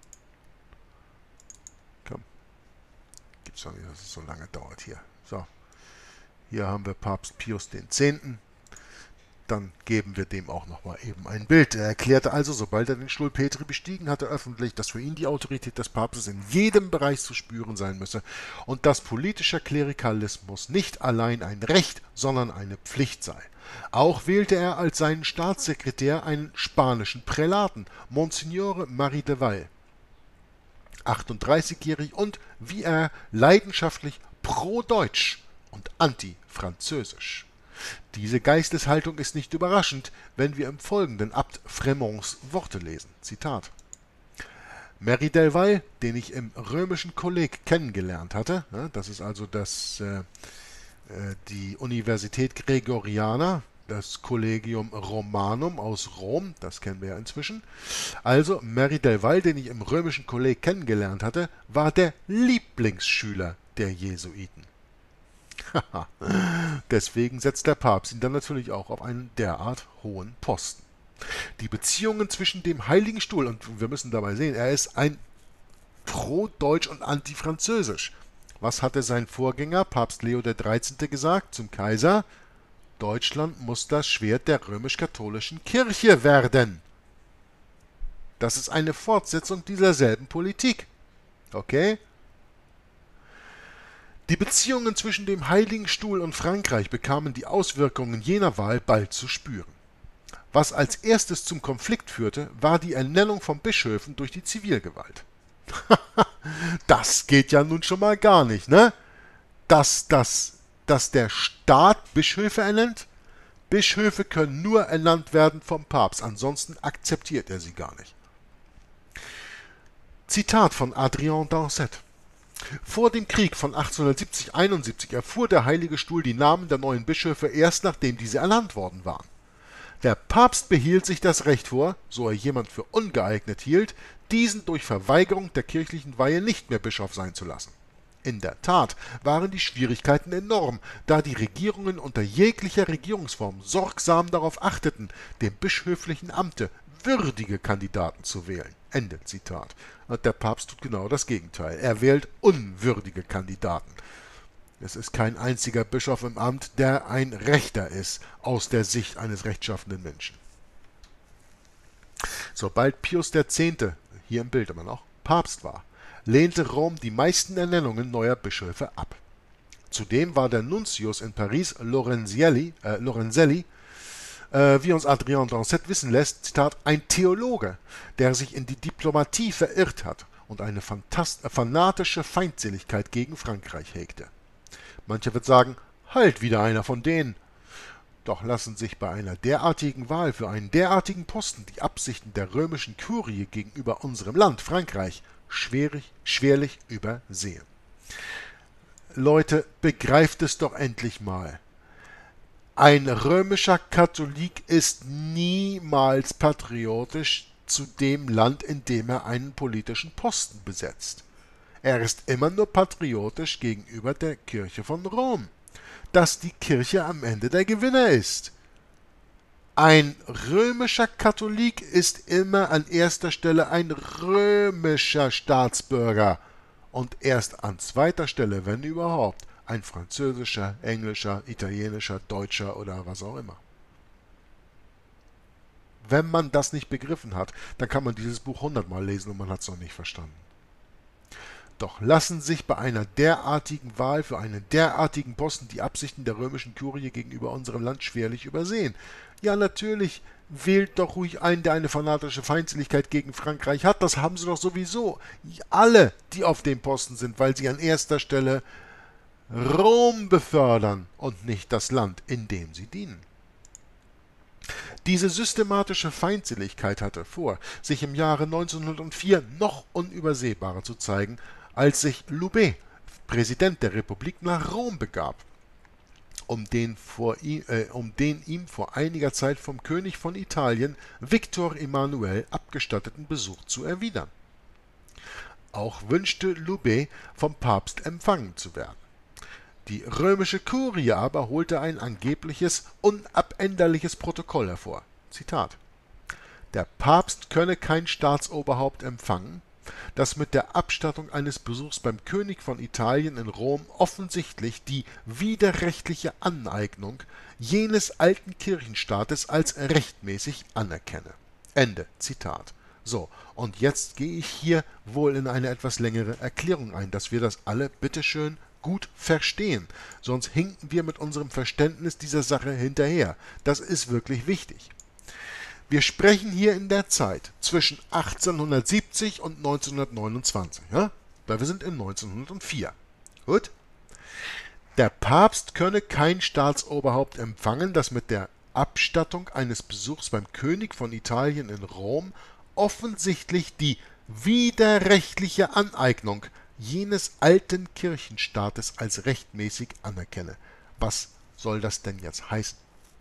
Komm. Gibt's doch nicht, dass es so lange dauert hier. So. Hier haben wir Papst Pius den Zehnten. Dann geben wir dem auch noch mal eben ein Bild. Er erklärte also, sobald er den Stuhl Petri bestiegen hatte, öffentlich, dass für ihn die Autorität des Papstes in jedem Bereich zu spüren sein müsse und dass politischer Klerikalismus nicht allein ein Recht, sondern eine Pflicht sei. Auch wählte er als seinen Staatssekretär einen spanischen Prälaten, Monsignore Marie de Val, achtunddreißigjährig und, wie er, leidenschaftlich pro-deutsch und anti-französisch. Diese Geisteshaltung ist nicht überraschend, wenn wir im Folgenden Abt Frémonts Worte lesen. Zitat: Marie del Val, den ich im römischen Kolleg kennengelernt hatte, das ist also das, äh, die Universität Gregoriana, das Collegium Romanum aus Rom, das kennen wir ja inzwischen. Also Marie del Val, den ich im römischen Kolleg kennengelernt hatte, war der Lieblingsschüler der Jesuiten. Deswegen setzt der Papst ihn dann natürlich auch auf einen derart hohen Posten. Die Beziehungen zwischen dem Heiligen Stuhl, und wir müssen dabei sehen, er ist ein pro-deutsch und anti-französisch. Was hatte sein Vorgänger, Papst Leo der Dreizehnte, gesagt zum Kaiser? Deutschland muss das Schwert der römisch-katholischen Kirche werden. Das ist eine Fortsetzung dieser selben Politik. Okay? Die Beziehungen zwischen dem Heiligen Stuhl und Frankreich bekamen die Auswirkungen jener Wahl bald zu spüren. Was als erstes zum Konflikt führte, war die Ernennung von Bischöfen durch die Zivilgewalt. Das geht ja nun schon mal gar nicht, ne? Dass, dass, dass der Staat Bischöfe ernennt? Bischöfe können nur ernannt werden vom Papst, ansonsten akzeptiert er sie gar nicht. Zitat von Adrien Dancet. Vor dem Krieg von achtzehnhundertsiebzig einundsiebzig erfuhr der Heilige Stuhl die Namen der neuen Bischöfe erst, nachdem diese ernannt worden waren. Der Papst behielt sich das Recht vor, so er jemand für ungeeignet hielt, diesen durch Verweigerung der kirchlichen Weihe nicht mehr Bischof sein zu lassen. In der Tat waren die Schwierigkeiten enorm, da die Regierungen unter jeglicher Regierungsform sorgsam darauf achteten, dem bischöflichen Amte würdige Kandidaten zu wählen. Ende Zitat. Und der Papst tut genau das Gegenteil. Er wählt unwürdige Kandidaten. Es ist kein einziger Bischof im Amt, der ein Rechter ist, aus der Sicht eines rechtschaffenen Menschen. Sobald Pius der Zehnte, hier im Bild immer noch, Papst war, lehnte Rom die meisten Ernennungen neuer Bischöfe ab. Zudem war der Nuntius in Paris, Lorenzelli, äh, Lorenzelli äh, wie uns Adrien Dancet wissen lässt, Zitat, ein Theologe, der sich in die Diplomatie verirrt hat und eine fanatische Feindseligkeit gegen Frankreich hegte. Mancher wird sagen, halt wieder einer von denen. Doch lassen sich bei einer derartigen Wahl für einen derartigen Posten die Absichten der römischen Kurie gegenüber unserem Land, Frankreich, schwierig, schwerlich übersehen. Leute, begreift es doch endlich mal. Ein römischer Katholik ist niemals patriotisch zu dem Land, in dem er einen politischen Posten besetzt. Er ist immer nur patriotisch gegenüber der Kirche von Rom, dass die Kirche am Ende der Gewinner ist. Ein römischer Katholik ist immer an erster Stelle ein römischer Staatsbürger und erst an zweiter Stelle, wenn überhaupt, ein französischer, englischer, italienischer, deutscher oder was auch immer. Wenn man das nicht begriffen hat, dann kann man dieses Buch hundertmal lesen und man hat es noch nicht verstanden. Doch lassen sich bei einer derartigen Wahl für einen derartigen Posten die Absichten der römischen Kurie gegenüber unserem Land schwerlich übersehen. Ja, natürlich, wählt doch ruhig einen, der eine fanatische Feindseligkeit gegen Frankreich hat. Das haben sie doch sowieso. Alle, die auf dem Posten sind, weil sie an erster Stelle Rom befördern und nicht das Land, in dem sie dienen. Diese systematische Feindseligkeit hatte vor, sich im Jahre neunzehnhundertvier noch unübersehbarer zu zeigen, als sich Loubet, Präsident der Republik, nach Rom begab, um den, vor ihm, äh, um den ihm vor einiger Zeit vom König von Italien, Victor Emmanuel, abgestatteten Besuch zu erwidern. Auch wünschte Loubet, vom Papst empfangen zu werden. Die römische Kurie aber holte ein angebliches, unabänderliches Protokoll hervor. Zitat: Der Papst könne kein Staatsoberhaupt empfangen, das mit der Abstattung eines Besuchs beim König von Italien in Rom offensichtlich die widerrechtliche Aneignung jenes alten Kirchenstaates als rechtmäßig anerkenne. Ende Zitat. So, und jetzt gehe ich hier wohl in eine etwas längere Erklärung ein, dass wir das alle bitteschön gut verstehen, sonst hinken wir mit unserem Verständnis dieser Sache hinterher. Das ist wirklich wichtig. Wir sprechen hier in der Zeit zwischen achtzehnhundertsiebzig und neunzehnhundertneunundzwanzig, ja? Weil wir sind in neunzehnhundertvier. Gut? Der Papst könne kein Staatsoberhaupt empfangen, das mit der Abstattung eines Besuchs beim König von Italien in Rom offensichtlich die widerrechtliche Aneignung jenes alten Kirchenstaates als rechtmäßig anerkenne. Was soll das denn jetzt heißen?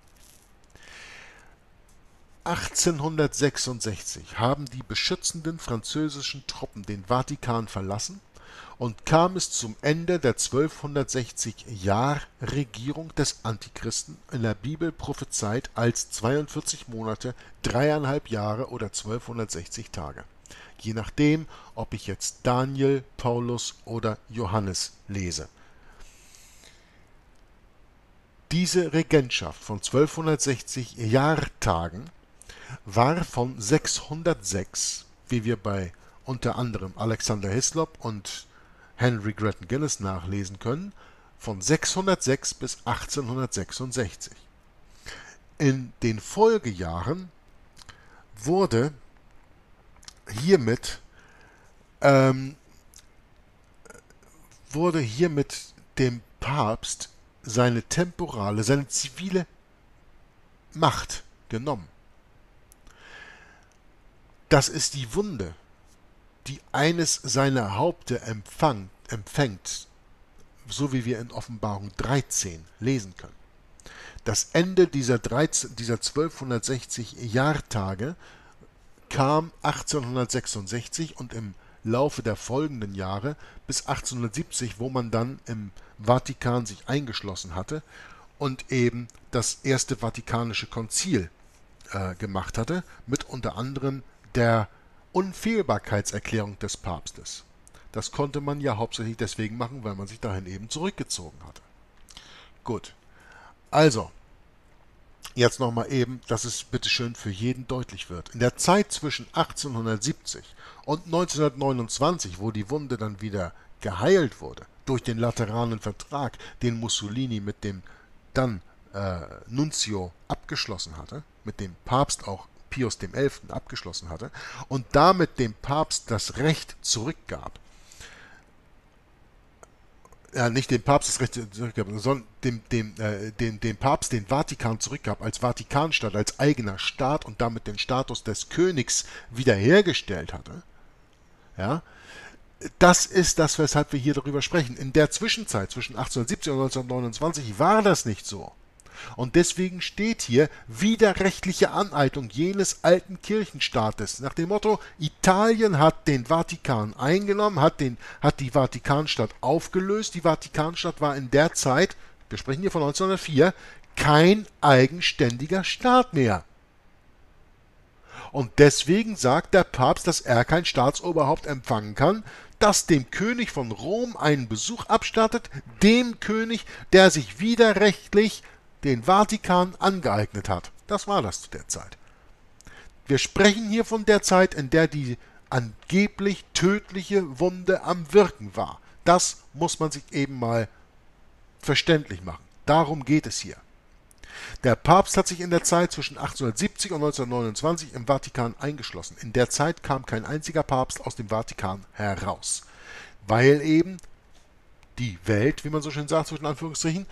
achtzehnhundertsechsundsechzig haben die beschützenden französischen Truppen den Vatikan verlassen und kam es zum Ende der zwölfhundertsechzig-Jahr-Regierung des Antichristen, in der Bibel prophezeit als zweiundvierzig Monate, dreieinhalb Jahre oder zwölfhundertsechzig Tage. Je nachdem, ob ich jetzt Daniel, Paulus oder Johannes lese. Diese Regentschaft von zwölfhundertsechzig Jahrtagen war von sechshundertsechs wie wir bei unter anderem Alexander Hislop und Henry Grattan Guinness nachlesen können, von sechshundertsechs bis achtzehnhundertsechsundsechzig. In den Folgejahren wurde hiermit ähm, wurde hiermit dem Papst seine temporale, seine zivile Macht genommen. Das ist die Wunde, die eines seiner Haupte empfang, empfängt, so wie wir in Offenbarung dreizehn lesen können. Das Ende dieser, dreizehn, dieser zwölfhundertsechzig Jahrtage kam achtzehnhundertsechsundsechzig und im Laufe der folgenden Jahre bis achtzehnhundertsiebzig, wo man dann im Vatikan sich eingeschlossen hatte und eben das erste Vatikanische Konzil äh, gemacht hatte, mit unter anderem der Unfehlbarkeitserklärung des Papstes. Das konnte man ja hauptsächlich deswegen machen, weil man sich dahin eben zurückgezogen hatte. Gut, also, jetzt nochmal eben, dass es bitteschön für jeden deutlich wird. In der Zeit zwischen achtzehnhundertsiebzig und neunzehnhundertneunundzwanzig, wo die Wunde dann wieder geheilt wurde, durch den Lateranen Vertrag, den Mussolini mit dem dann äh, Nunzio abgeschlossen hatte, mit dem Papst auch Pius der Elfte abgeschlossen hatte und damit dem Papst das Recht zurückgab, ja, nicht dem Papst das Recht zurückgab, sondern dem, dem, äh, dem, dem Papst den Vatikan zurückgab als Vatikanstaat, als eigener Staat und damit den Status des Königs wiederhergestellt hatte. Ja, das ist das, weshalb wir hier darüber sprechen. In der Zwischenzeit zwischen achtzehnhundertsiebzig und neunzehnhundertneunundzwanzig war das nicht so. Und deswegen steht hier widerrechtliche Aneignung jenes alten Kirchenstaates nach dem Motto, Italien hat den Vatikan eingenommen, hat, den, hat die Vatikanstadt aufgelöst. Die Vatikanstadt war in der Zeit, wir sprechen hier von neunzehnhundertvier, kein eigenständiger Staat mehr. Und deswegen sagt der Papst, dass er kein Staatsoberhaupt empfangen kann, das dem König von Rom einen Besuch abstattet, dem König, der sich widerrechtlich den Vatikan angeeignet hat. Das war das zu der Zeit. Wir sprechen hier von der Zeit, in der die angeblich tödliche Wunde am Wirken war. Das muss man sich eben mal verständlich machen. Darum geht es hier. Der Papst hat sich in der Zeit zwischen achtzehnhundertsiebzig und neunzehnhundertneunundzwanzig im Vatikan eingeschlossen. In der Zeit kam kein einziger Papst aus dem Vatikan heraus, weil eben die Welt, wie man so schön sagt, zwischen Anführungsstrichen,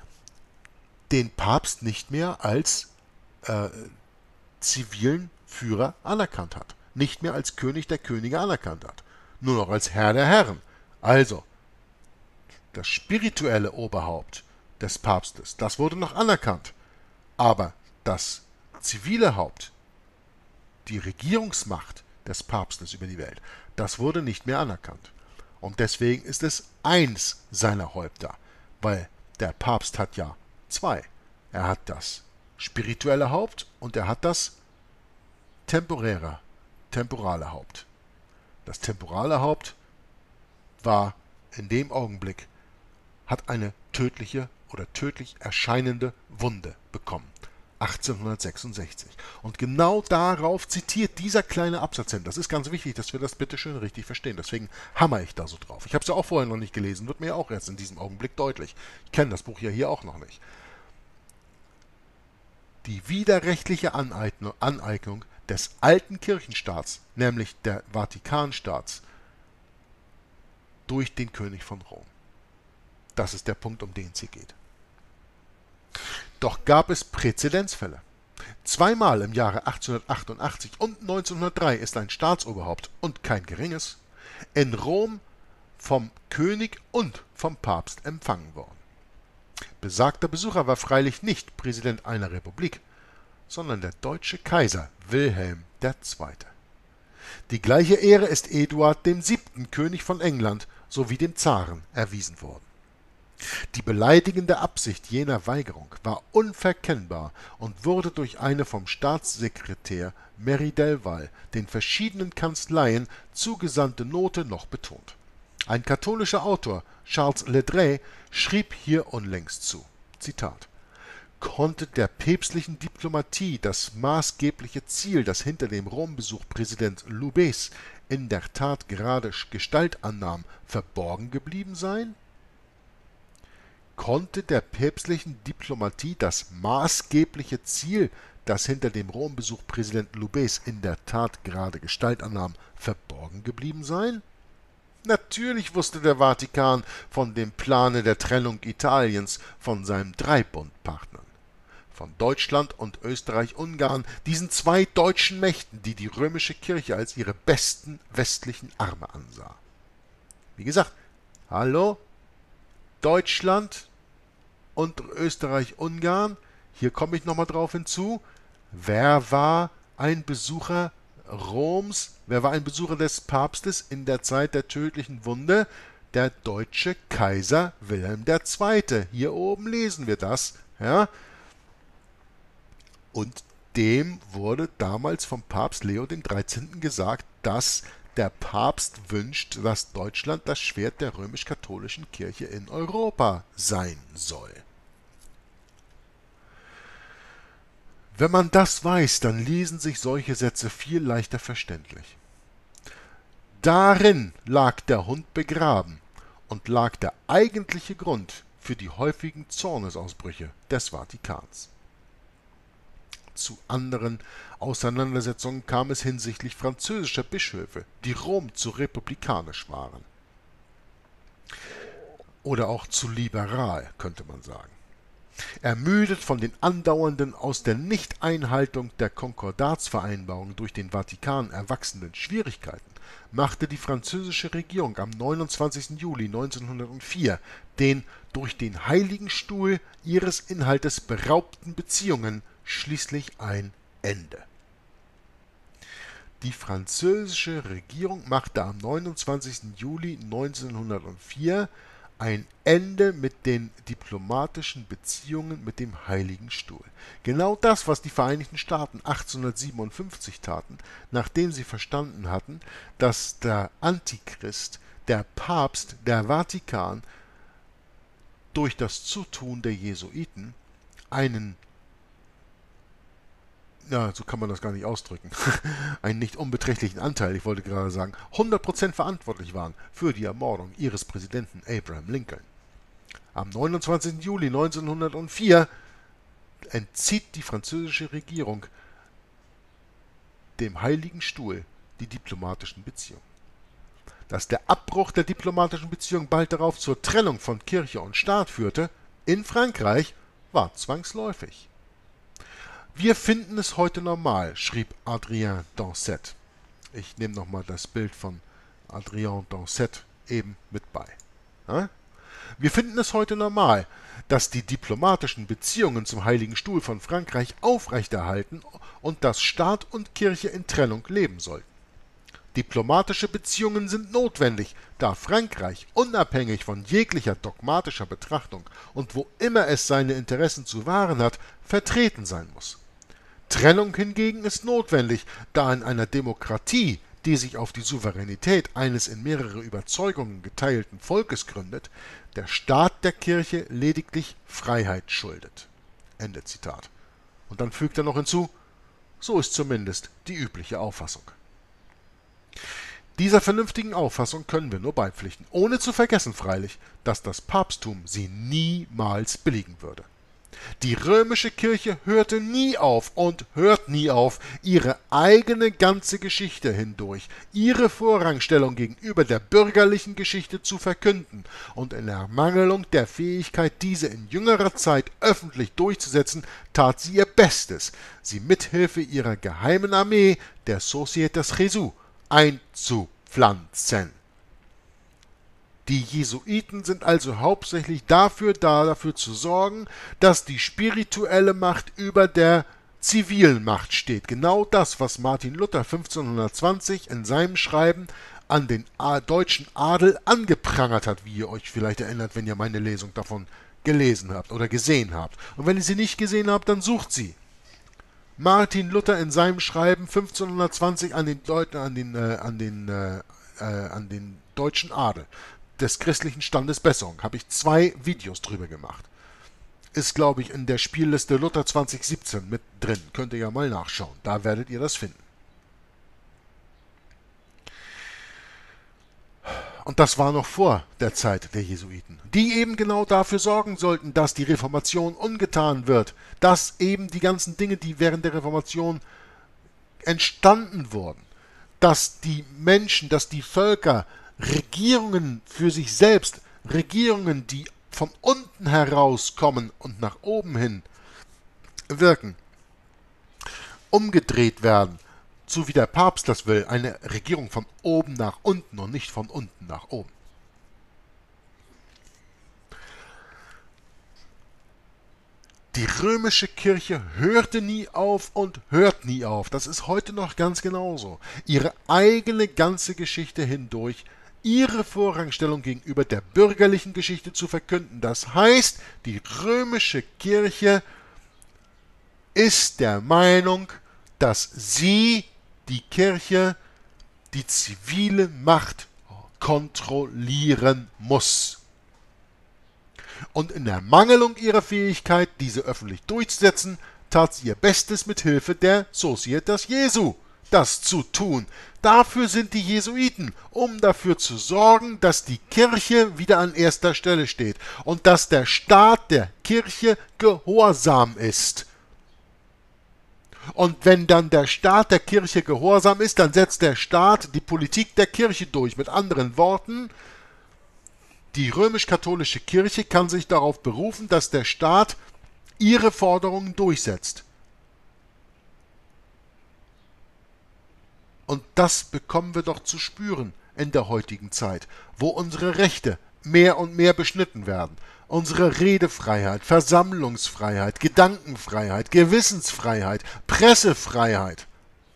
den Papst nicht mehr als äh, zivilen Führer anerkannt hat, nicht mehr als König der Könige anerkannt hat, nur noch als Herr der Herren. Also, das spirituelle Oberhaupt des Papstes, das wurde noch anerkannt, aber das zivile Haupt, die Regierungsmacht des Papstes über die Welt, das wurde nicht mehr anerkannt. Und deswegen ist es eins seiner Häupter, weil der Papst hat ja zwei. Er hat das spirituelle Haupt und er hat das temporäre, temporale Haupt. Das temporale Haupt war in dem Augenblick, hat eine tödliche oder tödlich erscheinende Wunde bekommen. achtzehnhundertsechsundsechzig. Und genau darauf zitiert dieser kleine Absatz hin. Das ist ganz wichtig, dass wir das bitte schön richtig verstehen. Deswegen hammer ich da so drauf. Ich habe es ja auch vorher noch nicht gelesen, wird mir ja auch erst in diesem Augenblick deutlich. Ich kenne das Buch ja hier auch noch nicht. Die widerrechtliche Aneignung des alten Kirchenstaats, nämlich der Vatikanstaats, durch den König von Rom. Das ist der Punkt, um den es hier geht. Doch gab es Präzedenzfälle. Zweimal im Jahre achtzehnhundertachtundachtzig und neunzehnhundertdrei ist ein Staatsoberhaupt, und kein geringes, in Rom vom König und vom Papst empfangen worden. Besagter Besucher war freilich nicht Präsident einer Republik, sondern der deutsche Kaiser Wilhelm der Zweite. Die gleiche Ehre ist Eduard dem Siebten, König von England, sowie dem Zaren erwiesen worden. Die beleidigende Absicht jener Weigerung war unverkennbar und wurde durch eine vom Staatssekretär Mary Delval den verschiedenen Kanzleien zugesandte Note noch betont. Ein katholischer Autor, Charles Ledre, schrieb hier unlängst zu, Zitat: konnte der päpstlichen Diplomatie das maßgebliche Ziel, das hinter dem Rombesuch Präsident Loubets in der Tat gerade Gestalt annahm, verborgen geblieben sein? Konnte der päpstlichen Diplomatie das maßgebliche Ziel, das hinter dem Rombesuch Präsident Loubets in der Tat gerade Gestalt annahm, verborgen geblieben sein? Natürlich wusste der Vatikan von dem Plane der Trennung Italiens von seinen drei Bundpartnern, von Deutschland und Österreich-Ungarn, diesen zwei deutschen Mächten, die die römische Kirche als ihre besten westlichen Arme ansah. Wie gesagt, hallo, Deutschland und Österreich-Ungarn, hier komme ich nochmal drauf hinzu, wer war ein Besucher Roms, wer war ein Besucher des Papstes in der Zeit der tödlichen Wunde? Der deutsche Kaiser Wilhelm der Zweite. Hier oben lesen wir das. Ja? Und dem wurde damals vom Papst Leo der Dreizehnte gesagt, dass der Papst wünscht, dass Deutschland das Schwert der römisch-katholischen Kirche in Europa sein soll. Wenn man das weiß, dann lesen sich solche Sätze viel leichter verständlich. Darin lag der Hund begraben und lag der eigentliche Grund für die häufigen Zornesausbrüche des Vatikans. Zu anderen Auseinandersetzungen kam es hinsichtlich französischer Bischöfe, die Rom zu republikanisch waren. Oder auch zu liberal, könnte man sagen. Ermüdet von den andauernden aus der Nichteinhaltung der Konkordatsvereinbarung durch den Vatikan erwachsenen Schwierigkeiten, machte die französische Regierung am neunundzwanzigsten Juli neunzehnhundertvier den durch den Heiligen Stuhl ihres Inhaltes beraubten Beziehungen schließlich ein Ende. Die französische Regierung machte am neunundzwanzigsten Juli neunzehnhundertvier ein Ende mit den diplomatischen Beziehungen mit dem Heiligen Stuhl. Genau das, was die Vereinigten Staaten achtzehnhundertsiebenundfünfzig taten, nachdem sie verstanden hatten, dass der Antichrist, der Papst, der Vatikan durch das Zutun der Jesuiten einen, ja, so kann man das gar nicht ausdrücken, einen nicht unbeträchtlichen Anteil, ich wollte gerade sagen, hundert Prozent verantwortlich waren für die Ermordung ihres Präsidenten Abraham Lincoln. Am neunundzwanzigsten Juli neunzehnhundertvier entzieht die französische Regierung dem Heiligen Stuhl die diplomatischen Beziehungen. Dass der Abbruch der diplomatischen Beziehungen bald darauf zur Trennung von Kirche und Staat führte, in Frankreich, war zwangsläufig. Wir finden es heute normal, schrieb Adrien Dancet. Ich nehme nochmal das Bild von Adrien Dancet eben mit bei. Ja? Wir finden es heute normal, dass die diplomatischen Beziehungen zum Heiligen Stuhl von Frankreich aufrechterhalten und dass Staat und Kirche in Trennung leben sollten. Diplomatische Beziehungen sind notwendig, da Frankreich unabhängig von jeglicher dogmatischer Betrachtung und wo immer es seine Interessen zu wahren hat, vertreten sein muss. Trennung hingegen ist notwendig, da in einer Demokratie, die sich auf die Souveränität eines in mehrere Überzeugungen geteilten Volkes gründet, der Staat der Kirche lediglich Freiheit schuldet. Ende Zitat. Und dann fügt er noch hinzu, so ist zumindest die übliche Auffassung. Dieser vernünftigen Auffassung können wir nur beipflichten, ohne zu vergessen freilich, dass das Papsttum sie niemals billigen würde. Die römische Kirche hörte nie auf und hört nie auf, ihre eigene ganze Geschichte hindurch, ihre Vorrangstellung gegenüber der bürgerlichen Geschichte zu verkünden und in Ermangelung der Fähigkeit, diese in jüngerer Zeit öffentlich durchzusetzen, tat sie ihr Bestes, sie mithilfe ihrer geheimen Armee, der Societas Jesu, einzupflanzen. Die Jesuiten sind also hauptsächlich dafür da, dafür zu sorgen, dass die spirituelle Macht über der zivilen Macht steht. Genau das, was Martin Luther fünfzehnhundertzwanzig in seinem Schreiben an den deutschen Adel angeprangert hat, wie ihr euch vielleicht erinnert, wenn ihr meine Lesung davon gelesen habt oder gesehen habt. Und wenn ihr sie nicht gesehen habt, dann sucht sie. Martin Luther in seinem Schreiben fünfzehnhundertzwanzig an den, Deut an den, äh, an den, äh, äh, an den deutschen Adel des christlichen Standes Besserung, habe ich zwei Videos drüber gemacht. ist, glaube ich, in der Spielliste Luther zwanzig siebzehn mit drin. Könnt ihr ja mal nachschauen. Da werdet ihr das finden. Und das war noch vor der Zeit der Jesuiten, die eben genau dafür sorgen sollten, dass die Reformation ungetan wird, dass eben die ganzen Dinge, die während der Reformation entstanden wurden, dass die Menschen, dass die Völker Regierungen für sich selbst, Regierungen, die von unten herauskommen und nach oben hin wirken, umgedreht werden, so wie der Papst das will, eine Regierung von oben nach unten und nicht von unten nach oben. Die römische Kirche hörte nie auf und hört nie auf. Das ist heute noch ganz genauso. Ihre eigene ganze Geschichte hindurch, ihre Vorrangstellung gegenüber der bürgerlichen Geschichte zu verkünden. Das heißt, die römische Kirche ist der Meinung, dass sie, die Kirche, die zivile Macht kontrollieren muss. Und in der Mangelung ihrer Fähigkeit, diese öffentlich durchzusetzen, tat sie ihr Bestes mit Hilfe der Societas Jesu, das zu tun. Dafür sind die Jesuiten, um dafür zu sorgen, dass die Kirche wieder an erster Stelle steht und dass der Staat der Kirche gehorsam ist. Und wenn dann der Staat der Kirche gehorsam ist, dann setzt der Staat die Politik der Kirche durch. Mit anderen Worten, die römisch-katholische Kirche kann sich darauf berufen, dass der Staat ihre Forderungen durchsetzt. Und das bekommen wir doch zu spüren in der heutigen Zeit, wo unsere Rechte mehr und mehr beschnitten werden. Unsere Redefreiheit, Versammlungsfreiheit, Gedankenfreiheit, Gewissensfreiheit, Pressefreiheit.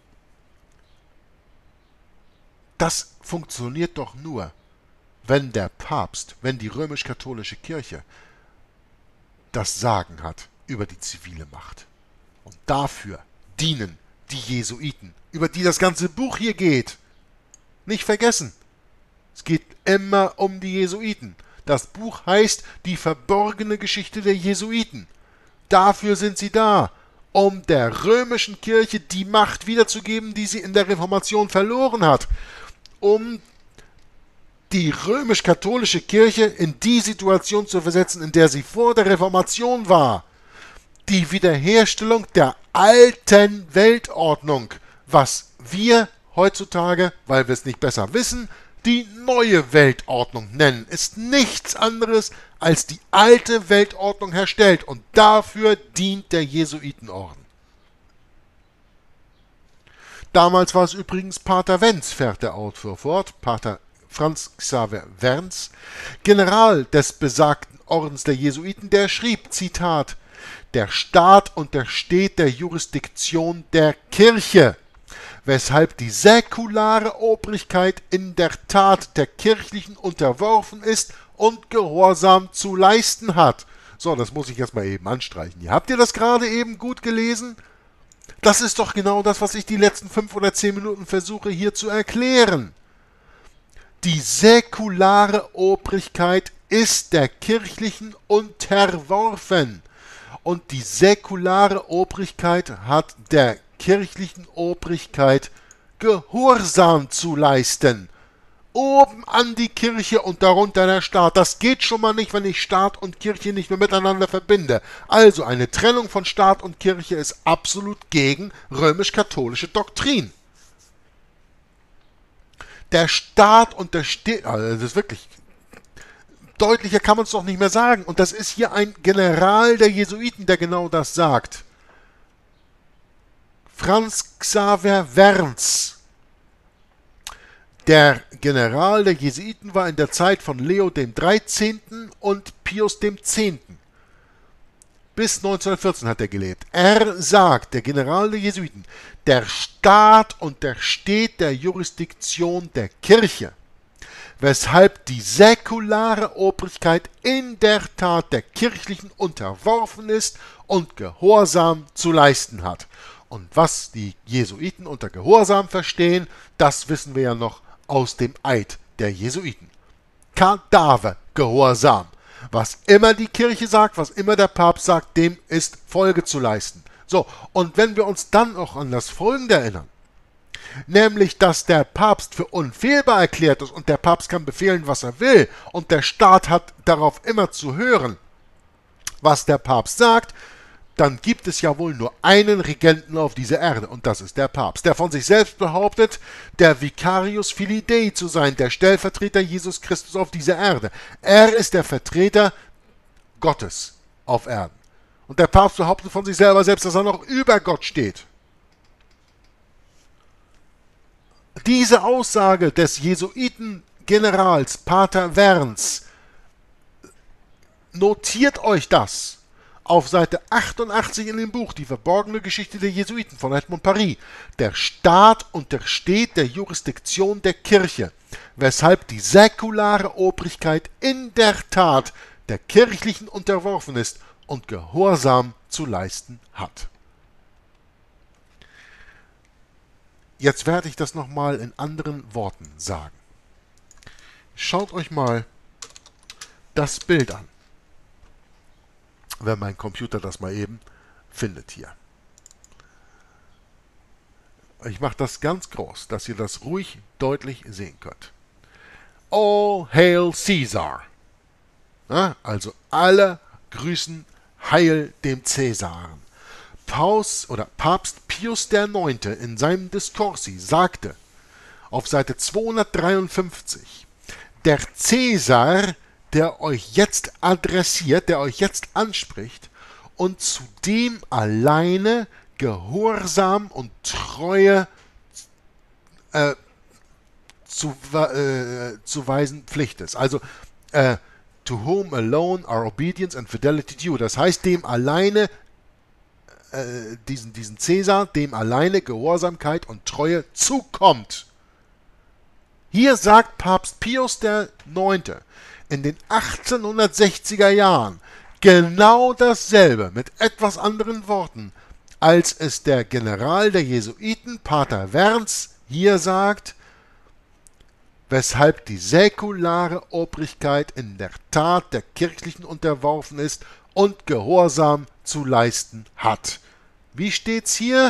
Das funktioniert doch nur, wenn der Papst, wenn die römisch-katholische Kirche das Sagen hat über die zivile Macht. Und dafür dienen die Jesuiten, über die das ganze Buch hier geht. Nicht vergessen, es geht immer um die Jesuiten. Das Buch heißt Die verborgene Geschichte der Jesuiten. Dafür sind sie da, um der römischen Kirche die Macht wiederzugeben, die sie in der Reformation verloren hat, um die römisch-katholische Kirche in die Situation zu versetzen, in der sie vor der Reformation war. Die Wiederherstellung der alten Weltordnung, was wir heutzutage, weil wir es nicht besser wissen, die neue Weltordnung nennen, ist nichts anderes als die alte Weltordnung herstellt, und dafür dient der Jesuitenorden. Damals war es übrigens Pater Wenz, fährt der Autor fort, Pater Franz Xaver Wernz, General des besagten Ordens der Jesuiten, der schrieb, Zitat, der Staat untersteht der Jurisdiktion der Kirche, weshalb die säkulare Obrigkeit in der Tat der kirchlichen unterworfen ist und Gehorsam zu leisten hat. So, das muss ich jetzt mal eben anstreichen. Hier. Habt ihr das gerade eben gut gelesen? Das ist doch genau das, was ich die letzten fünf oder zehn Minuten versuche hier zu erklären. Die säkulare Obrigkeit ist der kirchlichen unterworfen. Und die säkulare Obrigkeit hat der kirchlichen Obrigkeit Gehorsam zu leisten. Oben an die Kirche und darunter der Staat. Das geht schon mal nicht, wenn ich Staat und Kirche nicht mehr miteinander verbinde. Also eine Trennung von Staat und Kirche ist absolut gegen römisch-katholische Doktrin. Der Staat untersteht, also das ist wirklich, deutlicher kann man es doch nicht mehr sagen. Und das ist hier ein General der Jesuiten, der genau das sagt. Franz Xaver Wernz, der General der Jesuiten, war in der Zeit von Leo dem dreizehnten und Pius dem zehnten Bis neunzehnhundertvierzehn hat er gelebt. Er sagt, der General der Jesuiten, der Staat untersteht der Jurisdiktion der Kirche, weshalb die säkulare Obrigkeit in der Tat der kirchlichen unterworfen ist und Gehorsam zu leisten hat. Und was die Jesuiten unter Gehorsam verstehen, das wissen wir ja noch aus dem Eid der Jesuiten. Kadaver Gehorsam. Was immer die Kirche sagt, was immer der Papst sagt, dem ist Folge zu leisten. So, und wenn wir uns dann auch an das Folgende erinnern, nämlich, dass der Papst für unfehlbar erklärt ist und der Papst kann befehlen, was er will und der Staat hat darauf immer zu hören, was der Papst sagt, dann gibt es ja wohl nur einen Regenten auf dieser Erde und das ist der Papst, der von sich selbst behauptet, der Vicarius Filii Dei zu sein, der Stellvertreter Jesus Christus auf dieser Erde. Er ist der Vertreter Gottes auf Erden. Und der Papst behauptet von sich selber selbst, dass er noch über Gott steht. Diese Aussage des Jesuitengenerals Pater Werns, notiert euch das auf Seite achtundachtzig in dem Buch Die verborgene Geschichte der Jesuiten von Edmond Paris. Der Staat untersteht der Jurisdiktion der Kirche, weshalb die säkulare Obrigkeit in der Tat der kirchlichen unterworfen ist und Gehorsam zu leisten hat. Jetzt werde ich das nochmal in anderen Worten sagen. Schaut euch mal das Bild an, wenn mein Computer das mal eben findet hier. Ich mache das ganz groß, dass ihr das ruhig deutlich sehen könnt. All hail Caesar. Ja, also alle grüßen Heil dem Cäsaren. Paus oder Papst Pius der Neunte in seinem Discorsi sagte auf Seite zweihundertdreiundfünfzig, der Cäsar, der euch jetzt adressiert, der euch jetzt anspricht und zu dem alleine Gehorsam und Treue äh, zu, äh, zu weisen Pflicht ist. Also, äh, to whom alone are obedience and fidelity due. Das heißt, dem alleine Äh, diesen, diesen Cäsar, dem alleine Gehorsamkeit und Treue zukommt. Hier sagt Papst Pius der Neunte in den achtzehnhundertsechziger Jahren genau dasselbe mit etwas anderen Worten, als es der General der Jesuiten, Pater Werns, hier sagt, weshalb die säkulare Obrigkeit in der Tat der kirchlichen unterworfen ist und Gehorsam zu leisten hat. Wie steht's hier?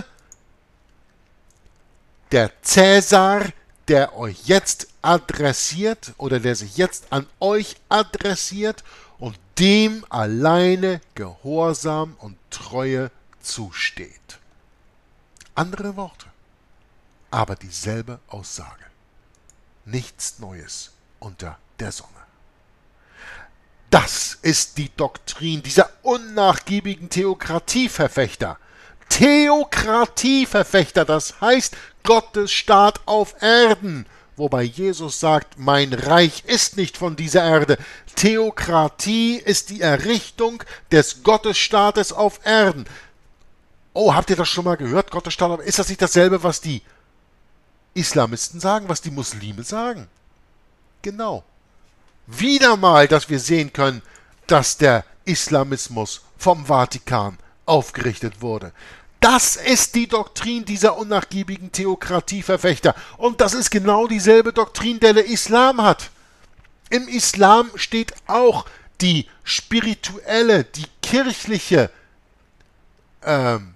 Der Cäsar, der euch jetzt adressiert oder der sich jetzt an euch adressiert und dem alleine Gehorsam und Treue zusteht. Andere Worte, aber dieselbe Aussage. Nichts Neues unter der Sonne. Das ist die Doktrin dieser unnachgiebigen Theokratieverfechter. Theokratieverfechter, das heißt Gottes Staat auf Erden, wobei Jesus sagt, mein Reich ist nicht von dieser Erde. Theokratie ist die Errichtung des Gottesstaates auf Erden. Oh, habt ihr das schon mal gehört? Gottesstaat, ist das nicht dasselbe, was die Islamisten sagen, was die Muslime sagen? Genau. Wieder mal, dass wir sehen können, dass der Islamismus vom Vatikan aufgerichtet wurde. Das ist die Doktrin dieser unnachgiebigen Theokratieverfechter. Und das ist genau dieselbe Doktrin, die der Islam hat. Im Islam steht auch die spirituelle, die kirchliche ähm,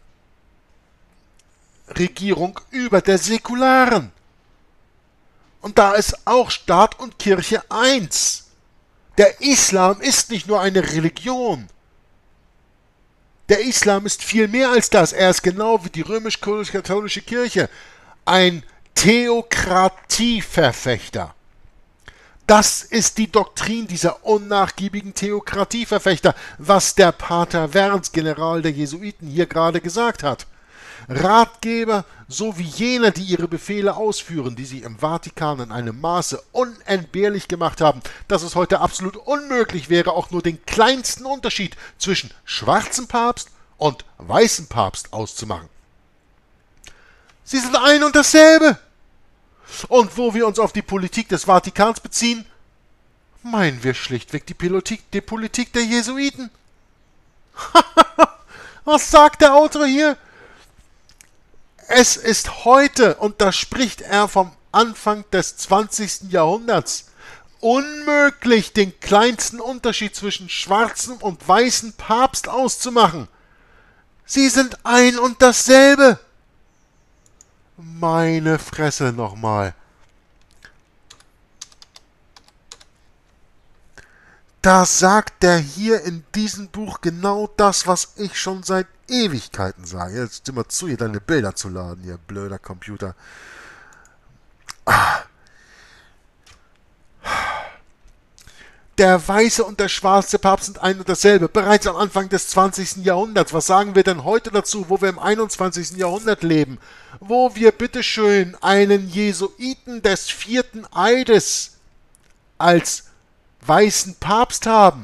Regierung über der säkularen. Und da ist auch Staat und Kirche eins. Der Islam ist nicht nur eine Religion. Der Islam ist viel mehr als das. Er ist genau wie die römisch-katholische Kirche ein Theokratieverfechter. Das ist die Doktrin dieser unnachgiebigen Theokratieverfechter, was der Pater Werns, General der Jesuiten, hier gerade gesagt hat. Ratgeber sowie jene, die ihre Befehle ausführen, die sich im Vatikan in einem Maße unentbehrlich gemacht haben, dass es heute absolut unmöglich wäre, auch nur den kleinsten Unterschied zwischen schwarzem Papst und weißem Papst auszumachen. Sie sind ein und dasselbe. Und wo wir uns auf die Politik des Vatikans beziehen, meinen wir schlichtweg die Politik, die Politik der Jesuiten. Was sagt der Autor hier? Es ist heute, und da spricht er vom Anfang des zwanzigsten Jahrhunderts, unmöglich, den kleinsten Unterschied zwischen schwarzem und weißem Papst auszumachen. Sie sind ein und dasselbe. Meine Fresse nochmal. Da sagt er hier in diesem Buch genau das, was ich schon seit Ewigkeiten sage. Jetzt immer zu, hier deine Bilder zu laden, ihr blöder Computer. Ah. Der weiße und der schwarze Papst sind ein und dasselbe. Bereits am Anfang des zwanzigsten Jahrhunderts. Was sagen wir denn heute dazu, wo wir im einundzwanzigsten Jahrhundert leben? Wo wir bitteschön einen Jesuiten des vierten Eides als weißen Papst haben.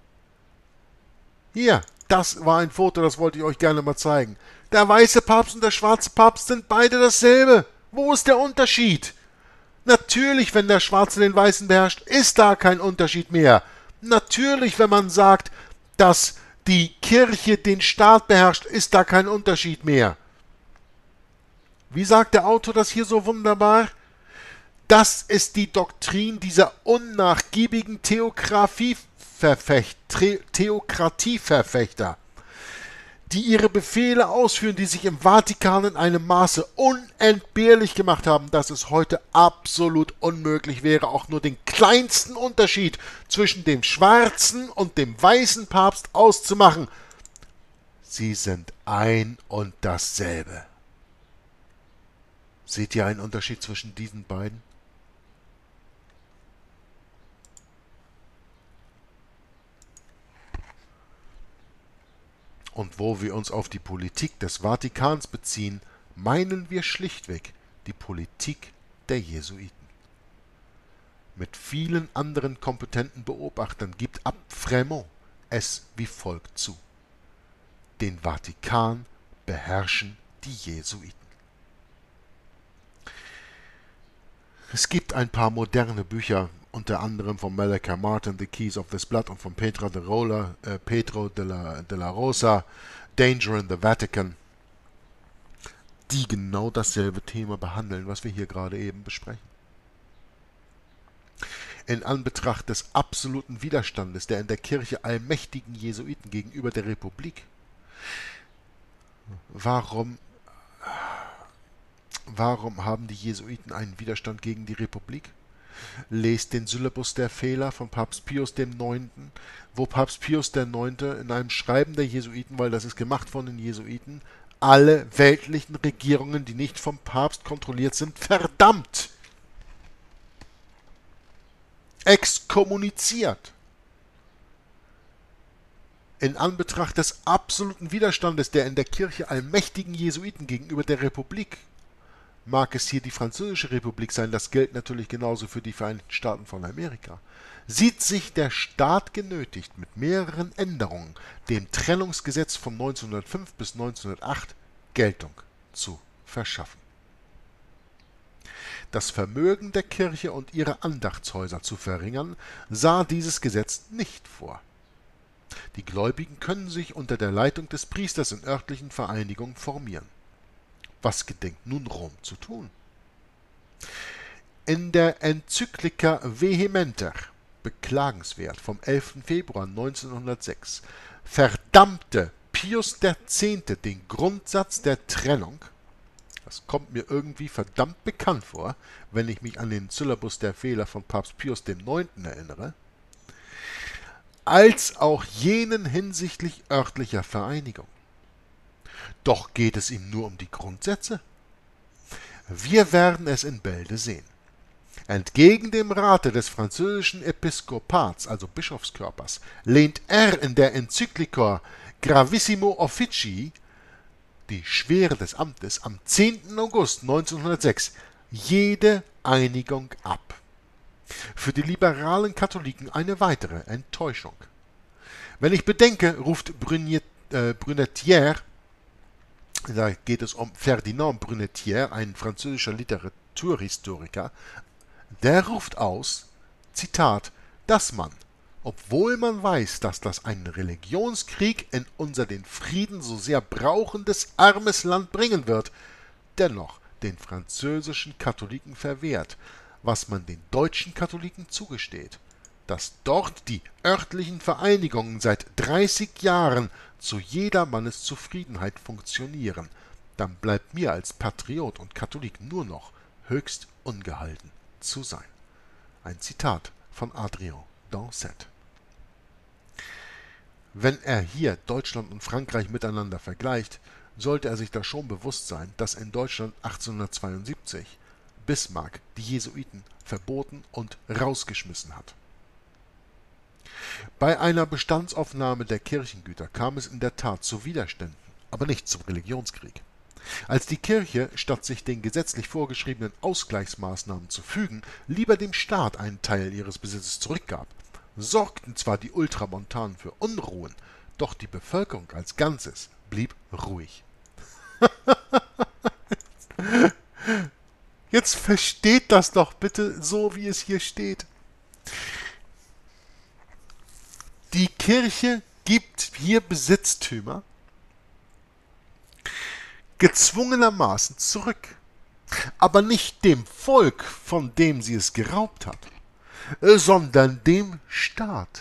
Hier, das war ein Foto, das wollte ich euch gerne mal zeigen. Der weiße Papst und der schwarze Papst sind beide dasselbe. Wo ist der Unterschied? Natürlich, wenn der Schwarze den Weißen beherrscht, ist da kein Unterschied mehr. Natürlich, wenn man sagt, dass die Kirche den Staat beherrscht, ist da kein Unterschied mehr. Wie sagt der Autor das hier so wunderbar? Das ist die Doktrin dieser unnachgiebigen Theokratieverfechter, die ihre Befehle ausführen, die sich im Vatikan in einem Maße unentbehrlich gemacht haben, dass es heute absolut unmöglich wäre, auch nur den kleinsten Unterschied zwischen dem schwarzen und dem weißen Papst auszumachen. Sie sind ein und dasselbe. Seht ihr einen Unterschied zwischen diesen beiden? Und wo wir uns auf die Politik des Vatikans beziehen, meinen wir schlichtweg die Politik der Jesuiten. Mit vielen anderen kompetenten Beobachtern gibt Abt Frèmont es wie folgt zu: Den Vatikan beherrschen die Jesuiten. Es gibt ein paar moderne Bücher, unter anderem von Malachi Martin, The Keys of this Blood, und von Pedro de, Rola, äh, Pedro de la, de la Rosa, Danger in the Vatican, die genau dasselbe Thema behandeln, was wir hier gerade eben besprechen. In Anbetracht des absoluten Widerstandes der in der Kirche allmächtigen Jesuiten gegenüber der Republik, warum, warum haben die Jesuiten einen Widerstand gegen die Republik? Lest den Syllabus der Fehler von Papst Pius der Neunte, wo Papst Pius der Neunte in einem Schreiben der Jesuiten, weil das ist gemacht von den Jesuiten, alle weltlichen Regierungen, die nicht vom Papst kontrolliert sind, verdammt, exkommuniziert. In Anbetracht des absoluten Widerstandes der in der Kirche allmächtigen Jesuiten gegenüber der Republik, mag es hier die Französische Republik sein, das gilt natürlich genauso für die Vereinigten Staaten von Amerika, sieht sich der Staat genötigt, mit mehreren Änderungen dem Trennungsgesetz von neunzehnhundertfünf bis neunzehnhundertacht Geltung zu verschaffen. Das Vermögen der Kirche und ihre Andachtshäuser zu verringern, sah dieses Gesetz nicht vor. Die Gläubigen können sich unter der Leitung des Priesters in örtlichen Vereinigungen formieren. Was gedenkt nun Rom zu tun? In der Enzyklika Vehementer, beklagenswert, vom elften Februar neunzehnhundertsechs, verdammte Pius der Zehnte den Grundsatz der Trennung. Das kommt mir irgendwie verdammt bekannt vor, wenn ich mich an den Syllabus der Fehler von Papst Pius der Neunte erinnere, als auch jenen hinsichtlich örtlicher Vereinigung. Doch geht es ihm nur um die Grundsätze? Wir werden es in Bälde sehen. Entgegen dem Rate des französischen Episkopats, also Bischofskörpers, lehnt er in der Enzyklika Gravissimo Officii, die Schwere des Amtes, am zehnten August neunzehnhundertsechs jede Einigung ab. Für die liberalen Katholiken eine weitere Enttäuschung. Wenn ich bedenke, ruft Brunier, äh, Brunetière, da geht es um Ferdinand Brunetière, ein französischer Literaturhistoriker, der ruft aus, Zitat, dass man, obwohl man weiß, dass das ein Religionskrieg in unser den Frieden so sehr brauchendes armes Land bringen wird, dennoch den französischen Katholiken verwehrt, was man den deutschen Katholiken zugesteht, dass dort die örtlichen Vereinigungen seit dreißig Jahren zu jedermannes Zufriedenheit funktionieren, dann bleibt mir als Patriot und Katholik nur noch höchst ungehalten zu sein. Ein Zitat von Adrien Dancet. Wenn er hier Deutschland und Frankreich miteinander vergleicht, sollte er sich da schon bewusst sein, dass in Deutschland achtzehnhundertzweiundsiebzig Bismarck die Jesuiten verboten und rausgeschmissen hat. Bei einer Bestandsaufnahme der Kirchengüter kam es in der Tat zu Widerständen, aber nicht zum Religionskrieg. Als die Kirche, statt sich den gesetzlich vorgeschriebenen Ausgleichsmaßnahmen zu fügen, lieber dem Staat einen Teil ihres Besitzes zurückgab, sorgten zwar die Ultramontanen für Unruhen, doch die Bevölkerung als Ganzes blieb ruhig. Jetzt versteht das doch bitte so, wie es hier steht. Die Kirche gibt hier Besitztümer gezwungenermaßen zurück, aber nicht dem Volk, von dem sie es geraubt hat, sondern dem Staat.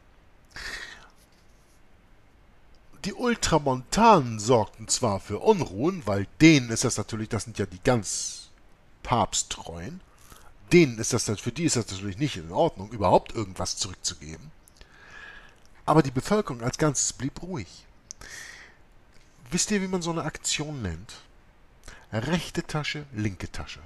Die Ultramontanen sorgten zwar für Unruhen, weil denen ist das natürlich, das sind ja die ganz Papsttreuen, denen ist das, für die ist das natürlich nicht in Ordnung, überhaupt irgendwas zurückzugeben. Aber die Bevölkerung als Ganzes blieb ruhig. Wisst ihr, wie man so eine Aktion nennt? Rechte Tasche, linke Tasche.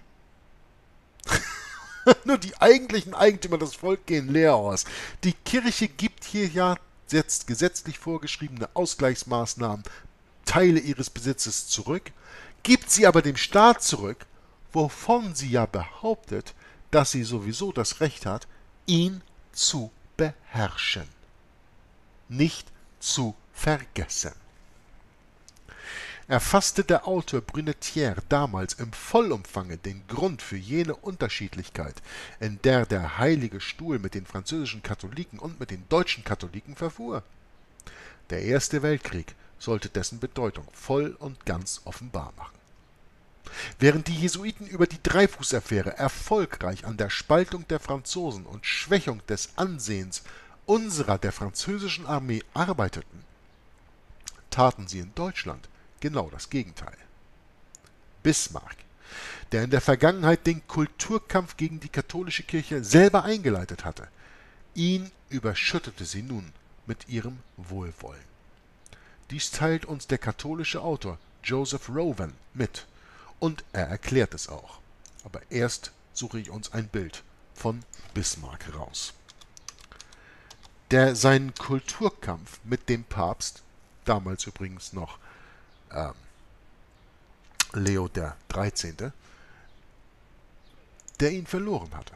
Nur die eigentlichen Eigentümer, das Volk, gehen leer aus. Die Kirche gibt hier ja jetzt gesetzlich vorgeschriebene Ausgleichsmaßnahmen, Teile ihres Besitzes zurück, gibt sie aber dem Staat zurück, wovon sie ja behauptet, dass sie sowieso das Recht hat, ihn zu beherrschen, nicht zu vergessen. Erfasste der Autor Brunetière damals im Vollumfange den Grund für jene Unterschiedlichkeit, in der der Heilige Stuhl mit den französischen Katholiken und mit den deutschen Katholiken verfuhr? Der Erste Weltkrieg sollte dessen Bedeutung voll und ganz offenbar machen. Während die Jesuiten über die Dreyfus-Affäre erfolgreich an der Spaltung der Franzosen und Schwächung des Ansehens unserer der französischen Armee arbeiteten, taten sie in Deutschland genau das Gegenteil. Bismarck, der in der Vergangenheit den Kulturkampf gegen die katholische Kirche selber eingeleitet hatte, ihn überschüttete sie nun mit ihrem Wohlwollen. Dies teilt uns der katholische Autor Joseph Rowan mit, und er erklärt es auch. Aber erst suche ich uns ein Bild von Bismarck raus, der seinen Kulturkampf mit dem Papst, damals übrigens noch ähm, Leo der Dreizehnte, der ihn verloren hatte.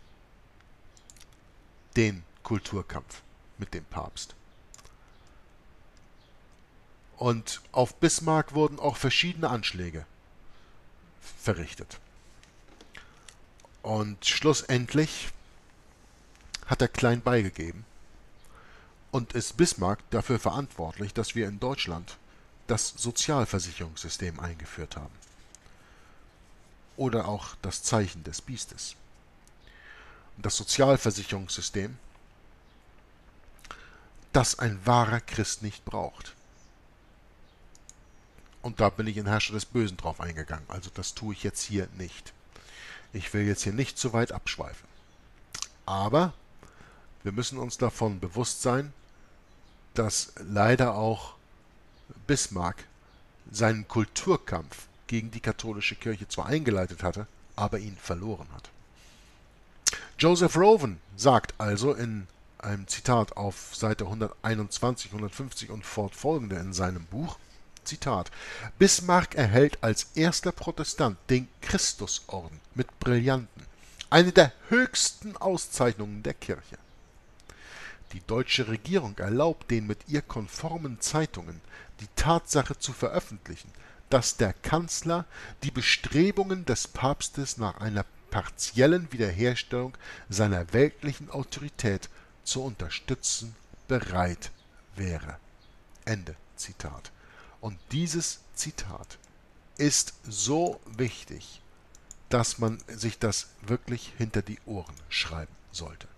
Den Kulturkampf mit dem Papst. Und auf Bismarck wurden auch verschiedene Anschläge verrichtet. Und schlussendlich hat er klein beigegeben und ist Bismarck dafür verantwortlich, dass wir in Deutschland das Sozialversicherungssystem eingeführt haben. Oder auch das Zeichen des Biestes. Das Sozialversicherungssystem, das ein wahrer Christ nicht braucht. Und da bin ich in Herrscher des Bösen drauf eingegangen, also das tue ich jetzt hier nicht. Ich will jetzt hier nicht zu weit abschweifen. Aber wir müssen uns davon bewusst sein, dass leider auch Bismarck seinen Kulturkampf gegen die katholische Kirche zwar eingeleitet hatte, aber ihn verloren hat. Joseph Rowan sagt also in einem Zitat auf Seite hunderteinundzwanzig, hundertfünfzig und fortfolgende in seinem Buch, Zitat: Bismarck erhält als erster Protestant den Christusorden mit Brillanten, eine der höchsten Auszeichnungen der Kirche. Die deutsche Regierung erlaubt den mit ihr konformen Zeitungen die Tatsache zu veröffentlichen, dass der Kanzler die Bestrebungen des Papstes nach einer partiellen Wiederherstellung seiner weltlichen Autorität zu unterstützen bereit wäre. Ende Zitat. Und dieses Zitat ist so wichtig, dass man sich das wirklich hinter die Ohren schreiben sollte.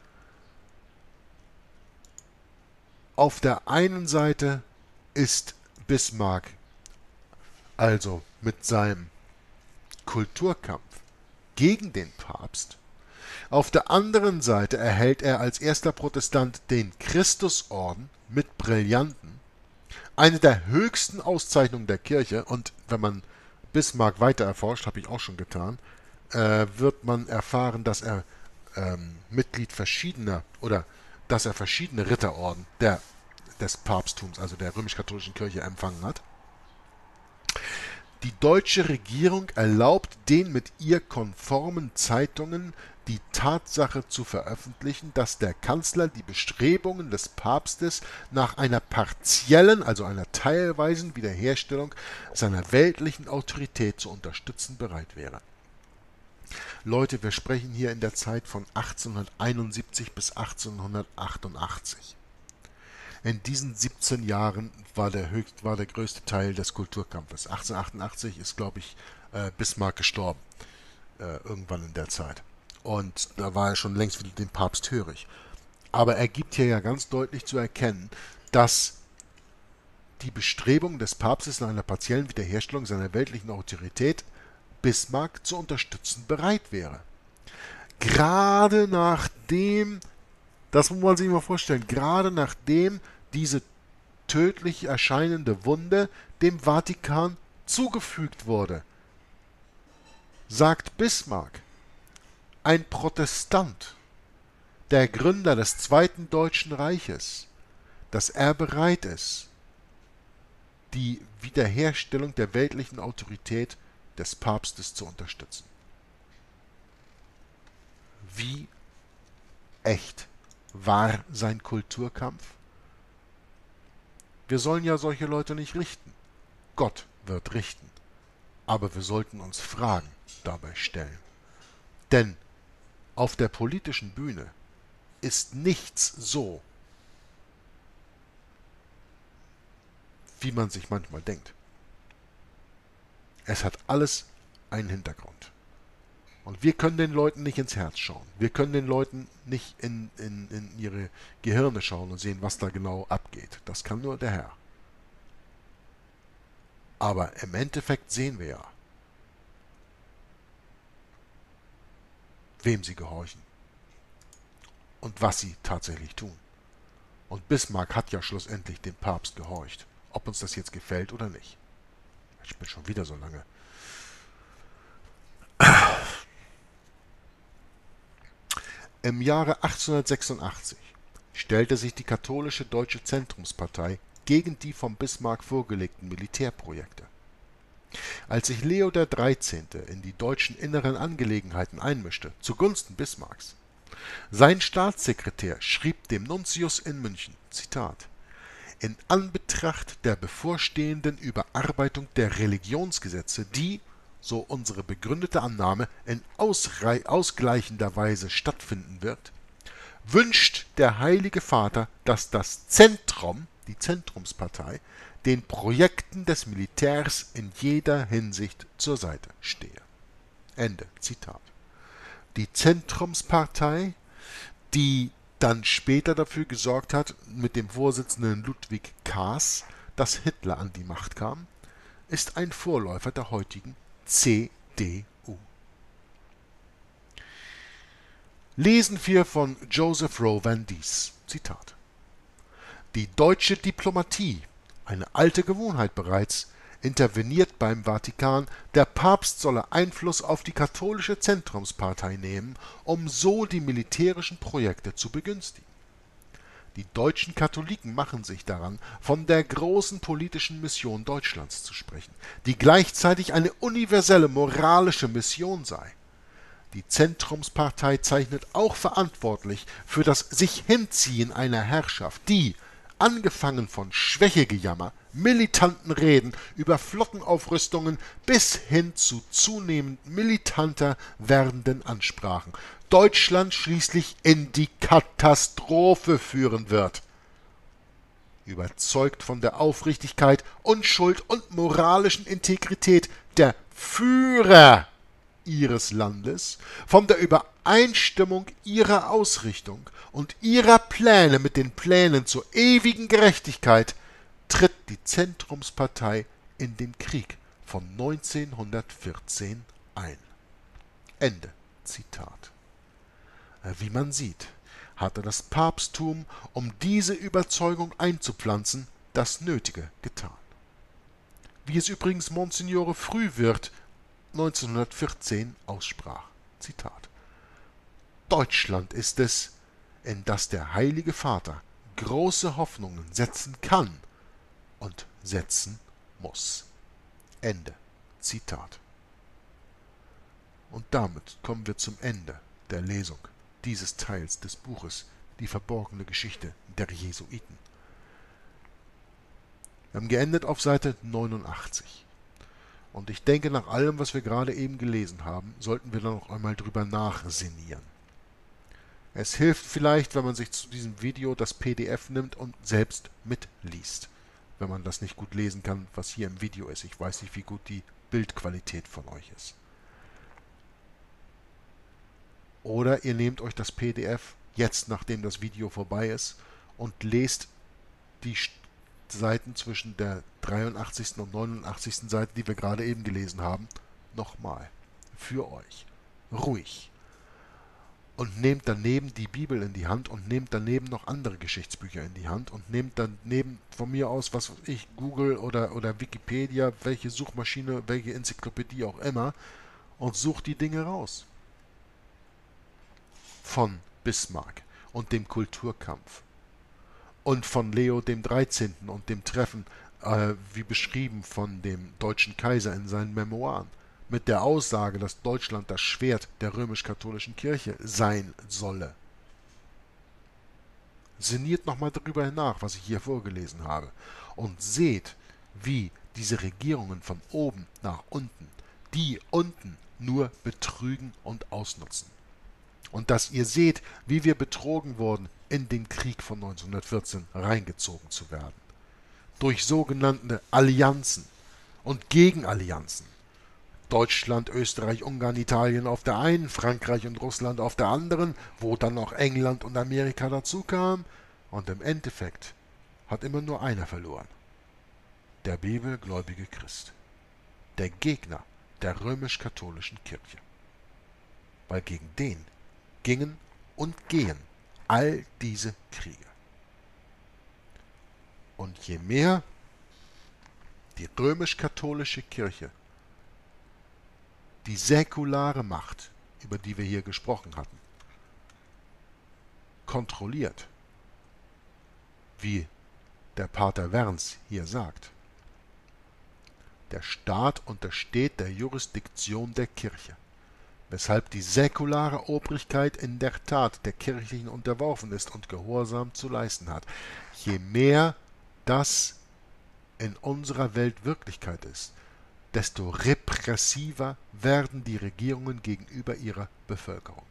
Auf der einen Seite ist Bismarck also mit seinem Kulturkampf gegen den Papst. Auf der anderen Seite erhält er als erster Protestant den Christusorden mit Brillanten, eine der höchsten Auszeichnungen der Kirche, und wenn man Bismarck weiter erforscht, habe ich auch schon getan, äh, wird man erfahren, dass er ähm, Mitglied verschiedener oder dass er verschiedene Ritterorden der, des Papsttums, also der römisch-katholischen Kirche, empfangen hat. Die deutsche Regierung erlaubt den mit ihr konformen Zeitungen die Tatsache zu veröffentlichen, dass der Kanzler die Bestrebungen des Papstes nach einer partiellen, also einer teilweisen Wiederherstellung seiner weltlichen Autorität zu unterstützen bereit wäre. Leute, wir sprechen hier in der Zeit von achtzehnhunderteinundsiebzig bis achtzehnhundertachtundachtzig. In diesen siebzehn Jahren war der, höchst, war der größte Teil des Kulturkampfes. achtzehnhundertachtundachtzig ist, glaube ich, äh, Bismarck gestorben, äh, irgendwann in der Zeit. Und da war er schon längst wieder dem Papst hörig. Aber er gibt hier ja ganz deutlich zu erkennen, dass die Bestrebungen des Papstes nach einer partiellen Wiederherstellung seiner weltlichen Autorität Bismarck zu unterstützen bereit wäre. Gerade nachdem, das muss man sich mal vorstellen, gerade nachdem diese tödlich erscheinende Wunde dem Vatikan zugefügt wurde, sagt Bismarck, ein Protestant, der Gründer des Zweiten Deutschen Reiches, dass er bereit ist, die Wiederherstellung der weltlichen Autorität des Papstes zu unterstützen. Wie echt war sein Kulturkampf? Wir sollen ja solche Leute nicht richten. Gott wird richten. Aber wir sollten uns Fragen dabei stellen. Denn auf der politischen Bühne ist nichts so, wie man sich manchmal denkt. Es hat alles einen Hintergrund. Und wir können den Leuten nicht ins Herz schauen. Wir können den Leuten nicht in, in, in ihre Gehirne schauen und sehen, was da genau abgeht. Das kann nur der Herr. Aber im Endeffekt sehen wir ja, wem sie gehorchen und was sie tatsächlich tun. Und Bismarck hat ja schlussendlich dem Papst gehorcht, ob uns das jetzt gefällt oder nicht. Ich bin schon wieder so lange. Im Jahre achtzehnhundertsechsundachtzig stellte sich die katholische Deutsche Zentrumspartei gegen die vom Bismarck vorgelegten Militärprojekte. Als sich Leo der Dreizehnte in die deutschen inneren Angelegenheiten einmischte, zugunsten Bismarcks, sein Staatssekretär schrieb dem Nuntius in München, Zitat, in Anbetracht der bevorstehenden Überarbeitung der Religionsgesetze, die, so unsere begründete Annahme, in ausgleichender Weise stattfinden wird, wünscht der Heilige Vater, dass das Zentrum, die Zentrumspartei, den Projekten des Militärs in jeder Hinsicht zur Seite stehe. Ende Zitat. Die Zentrumspartei, die dann später dafür gesorgt hat, mit dem Vorsitzenden Ludwig Kaas, dass Hitler an die Macht kam, ist ein Vorläufer der heutigen C D U. Lesen wir von Joseph Rowe Van Dies, Zitat. Die deutsche Diplomatie, eine alte Gewohnheit bereits, interveniert beim Vatikan, der Papst solle Einfluss auf die katholische Zentrumspartei nehmen, um so die militärischen Projekte zu begünstigen. Die deutschen Katholiken machen sich daran, von der großen politischen Mission Deutschlands zu sprechen, die gleichzeitig eine universelle moralische Mission sei. Die Zentrumspartei zeichnet auch verantwortlich für das sich hinziehen einer Herrschaft, die, angefangen von Schwächegejammer, militanten Reden über Flottenaufrüstungen bis hin zu zunehmend militanter werdenden Ansprachen, Deutschland schließlich in die Katastrophe führen wird. Überzeugt von der Aufrichtigkeit, Unschuld und moralischen Integrität der Führer ihres Landes, von der Übereinstimmung ihrer Ausrichtung und ihrer Pläne mit den Plänen zur ewigen Gerechtigkeit, tritt die Zentrumspartei in den Krieg von neunzehnhundertvierzehn ein. Ende Zitat. Wie man sieht, hatte das Papsttum, um diese Überzeugung einzupflanzen, das Nötige getan. Wie es übrigens Monsignore Frühwirth neunzehnhundertvierzehn aussprach. Zitat: Deutschland ist es, in das der Heilige Vater große Hoffnungen setzen kann und setzen muss. Ende Zitat. Und damit kommen wir zum Ende der Lesung dieses Teils des Buches Die verborgene Geschichte der Jesuiten. Wir haben geendet auf Seite neunundachtzig. Und ich denke, nach allem, was wir gerade eben gelesen haben, sollten wir da noch einmal drüber nachsinnieren. Es hilft vielleicht, wenn man sich zu diesem Video das P D F nimmt und selbst mitliest, wenn man das nicht gut lesen kann, was hier im Video ist. Ich weiß nicht, wie gut die Bildqualität von euch ist. Oder ihr nehmt euch das P D F jetzt, nachdem das Video vorbei ist, und lest die Seiten zwischen der dreiundachtzigsten und neunundachtzigsten Seite, die wir gerade eben gelesen haben, nochmal. Für euch. Ruhig. Und nehmt daneben die Bibel in die Hand und nehmt daneben noch andere Geschichtsbücher in die Hand und nehmt daneben von mir aus, was weiß ich, Google oder, oder Wikipedia, welche Suchmaschine, welche Enzyklopädie auch immer, und sucht die Dinge raus. Von Bismarck und dem Kulturkampf und von Leo dem dreizehnten und dem Treffen, äh, wie beschrieben, von dem deutschen Kaiser in seinen Memoiren, mit der Aussage, dass Deutschland das Schwert der römisch-katholischen Kirche sein solle. Sinniert nochmal darüber nach, was ich hier vorgelesen habe, und seht, wie diese Regierungen von oben nach unten, die unten nur betrügen und ausnutzen. Und dass ihr seht, wie wir betrogen wurden, in den Krieg von neunzehnhundertvierzehn reingezogen zu werden. Durch sogenannte Allianzen und Gegenallianzen. Deutschland, Österreich, Ungarn, Italien auf der einen, Frankreich und Russland auf der anderen, wo dann noch England und Amerika dazu kamen. Und im Endeffekt hat immer nur einer verloren. Der bibelgläubige Christ. Der Gegner der römisch-katholischen Kirche. Weil gegen den gingen und gehen all diese Kriege. Und je mehr die römisch-katholische Kirche die säkulare Macht, über die wir hier gesprochen hatten, kontrolliert, wie der Pater Werns hier sagt, der Staat untersteht der Jurisdiktion der Kirche, weshalb die säkulare Obrigkeit in der Tat der kirchlichen unterworfen ist und Gehorsam zu leisten hat. Je mehr das in unserer Welt Wirklichkeit ist, desto repressiver werden die Regierungen gegenüber ihrer Bevölkerung.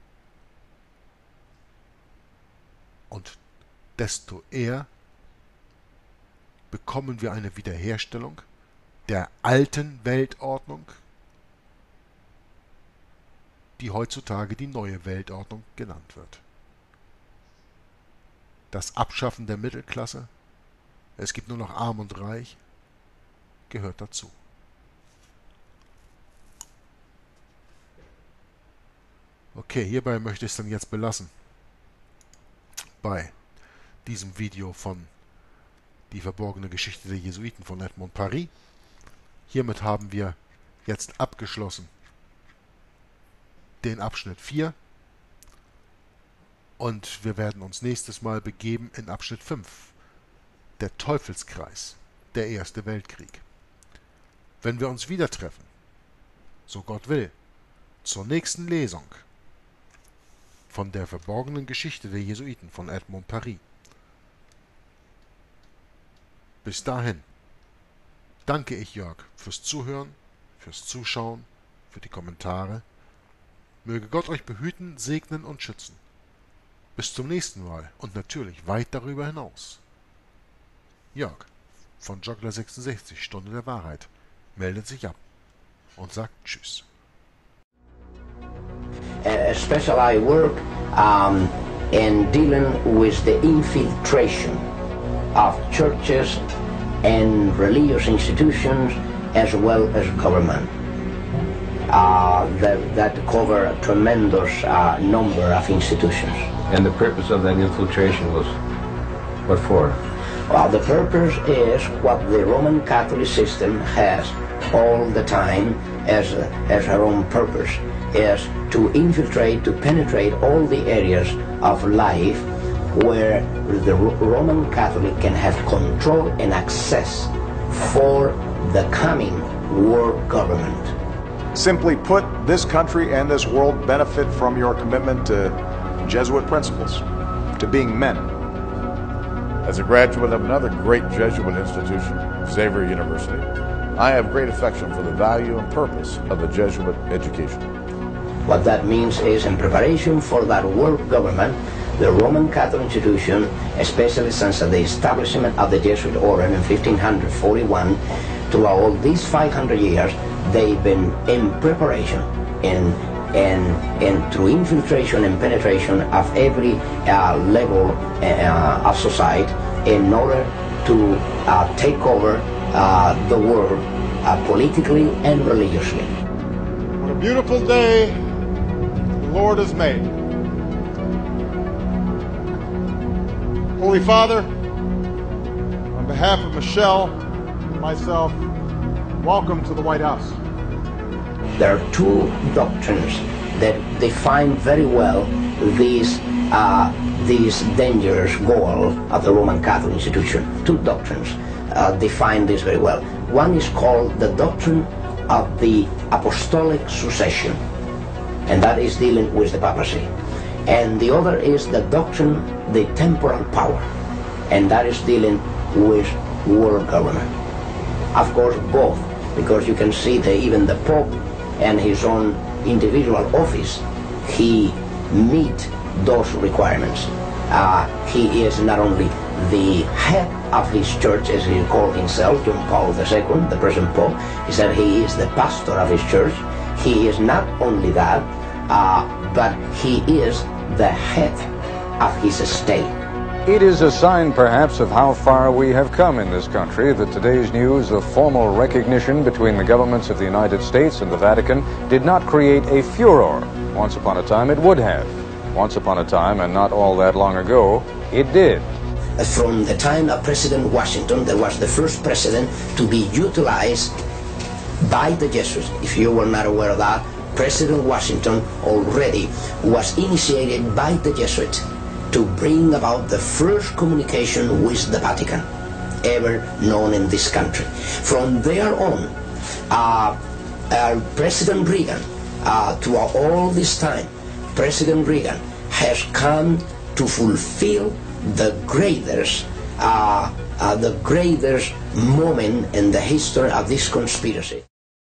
Und desto eher bekommen wir eine Wiederherstellung der alten Weltordnung, die heutzutage die neue Weltordnung genannt wird. Das Abschaffen der Mittelklasse, es gibt nur noch Arm und Reich, gehört dazu. Okay, hierbei möchte ich es dann jetzt belassen. Bei diesem Video von Die verborgene Geschichte der Jesuiten von Edmond Paris. Hiermit haben wir jetzt abgeschlossen den Abschnitt vier und wir werden uns nächstes Mal begeben in Abschnitt fünf, der Teufelskreis, der Erste Weltkrieg. Wenn wir uns wieder treffen, so Gott will, zur nächsten Lesung von der verborgenen Geschichte der Jesuiten von Edmond Paris. Bis dahin danke ich Jörg fürs Zuhören, fürs Zuschauen, für die Kommentare. Möge Gott euch behüten, segnen und schützen. Bis zum nächsten Mal und natürlich weit darüber hinaus. Jörg von Joggler sechsundsechzig, Stunde der Wahrheit, meldet sich ab und sagt Tschüss. a specialized work um, in dealing with the infiltration of churches and religious institutions as well as government. Uh, that, that cover a tremendous uh, number of institutions. And the purpose of that infiltration was what for? Well, the purpose is what the Roman Catholic system has all the time as, as her own purpose, is to infiltrate, to penetrate all the areas of life where the Roman Catholic can have control and access for the coming world government. Simply put, this country and this world benefit from your commitment to Jesuit principles, to being men. As a graduate of another great Jesuit institution, Xavier University, I have great affection for the value and purpose of the Jesuit education. What that means is, in preparation for that world government, the Roman Catholic institution, especially since the establishment of the Jesuit order in fifteen forty-one, to all these five hundred years, they've been in preparation, in, in, in through infiltration and penetration of every uh, level uh, of society in order to uh, take over uh, the world uh, politically and religiously. What a beautiful day the Lord has made. Holy Father, on behalf of Michelle and myself, welcome to the White House. There are two doctrines that define very well these, uh, these dangerous goal of the Roman Catholic institution. Two doctrines uh, define this very well. One is called the doctrine of the apostolic succession, and that is dealing with the papacy. And the other is the doctrine, the temporal power, and that is dealing with world government. Of course, both, because you can see that even the Pope and his own individual office, he meet those requirements. Uh, he is not only the head of his church, as he called himself, John Paul the Second, the present Pope. He said he is the pastor of his church. He is not only that, uh, but he is the head of his state. It is a sign, perhaps, of how far we have come in this country that today's news of formal recognition between the governments of the United States and the Vatican did not create a furor. Once upon a time, it would have. Once upon a time, and not all that long ago, it did. From the time of President Washington, there was the first president to be utilized by the Jesuits. If you were not aware of that, President Washington already was initiated by the Jesuits to bring about the first communication with the Vatican ever known in this country. From there on, uh, uh, President Reagan, uh, to all this time, President Reagan has come to fulfill the greatest, uh, uh, the greatest moment in the history of this conspiracy.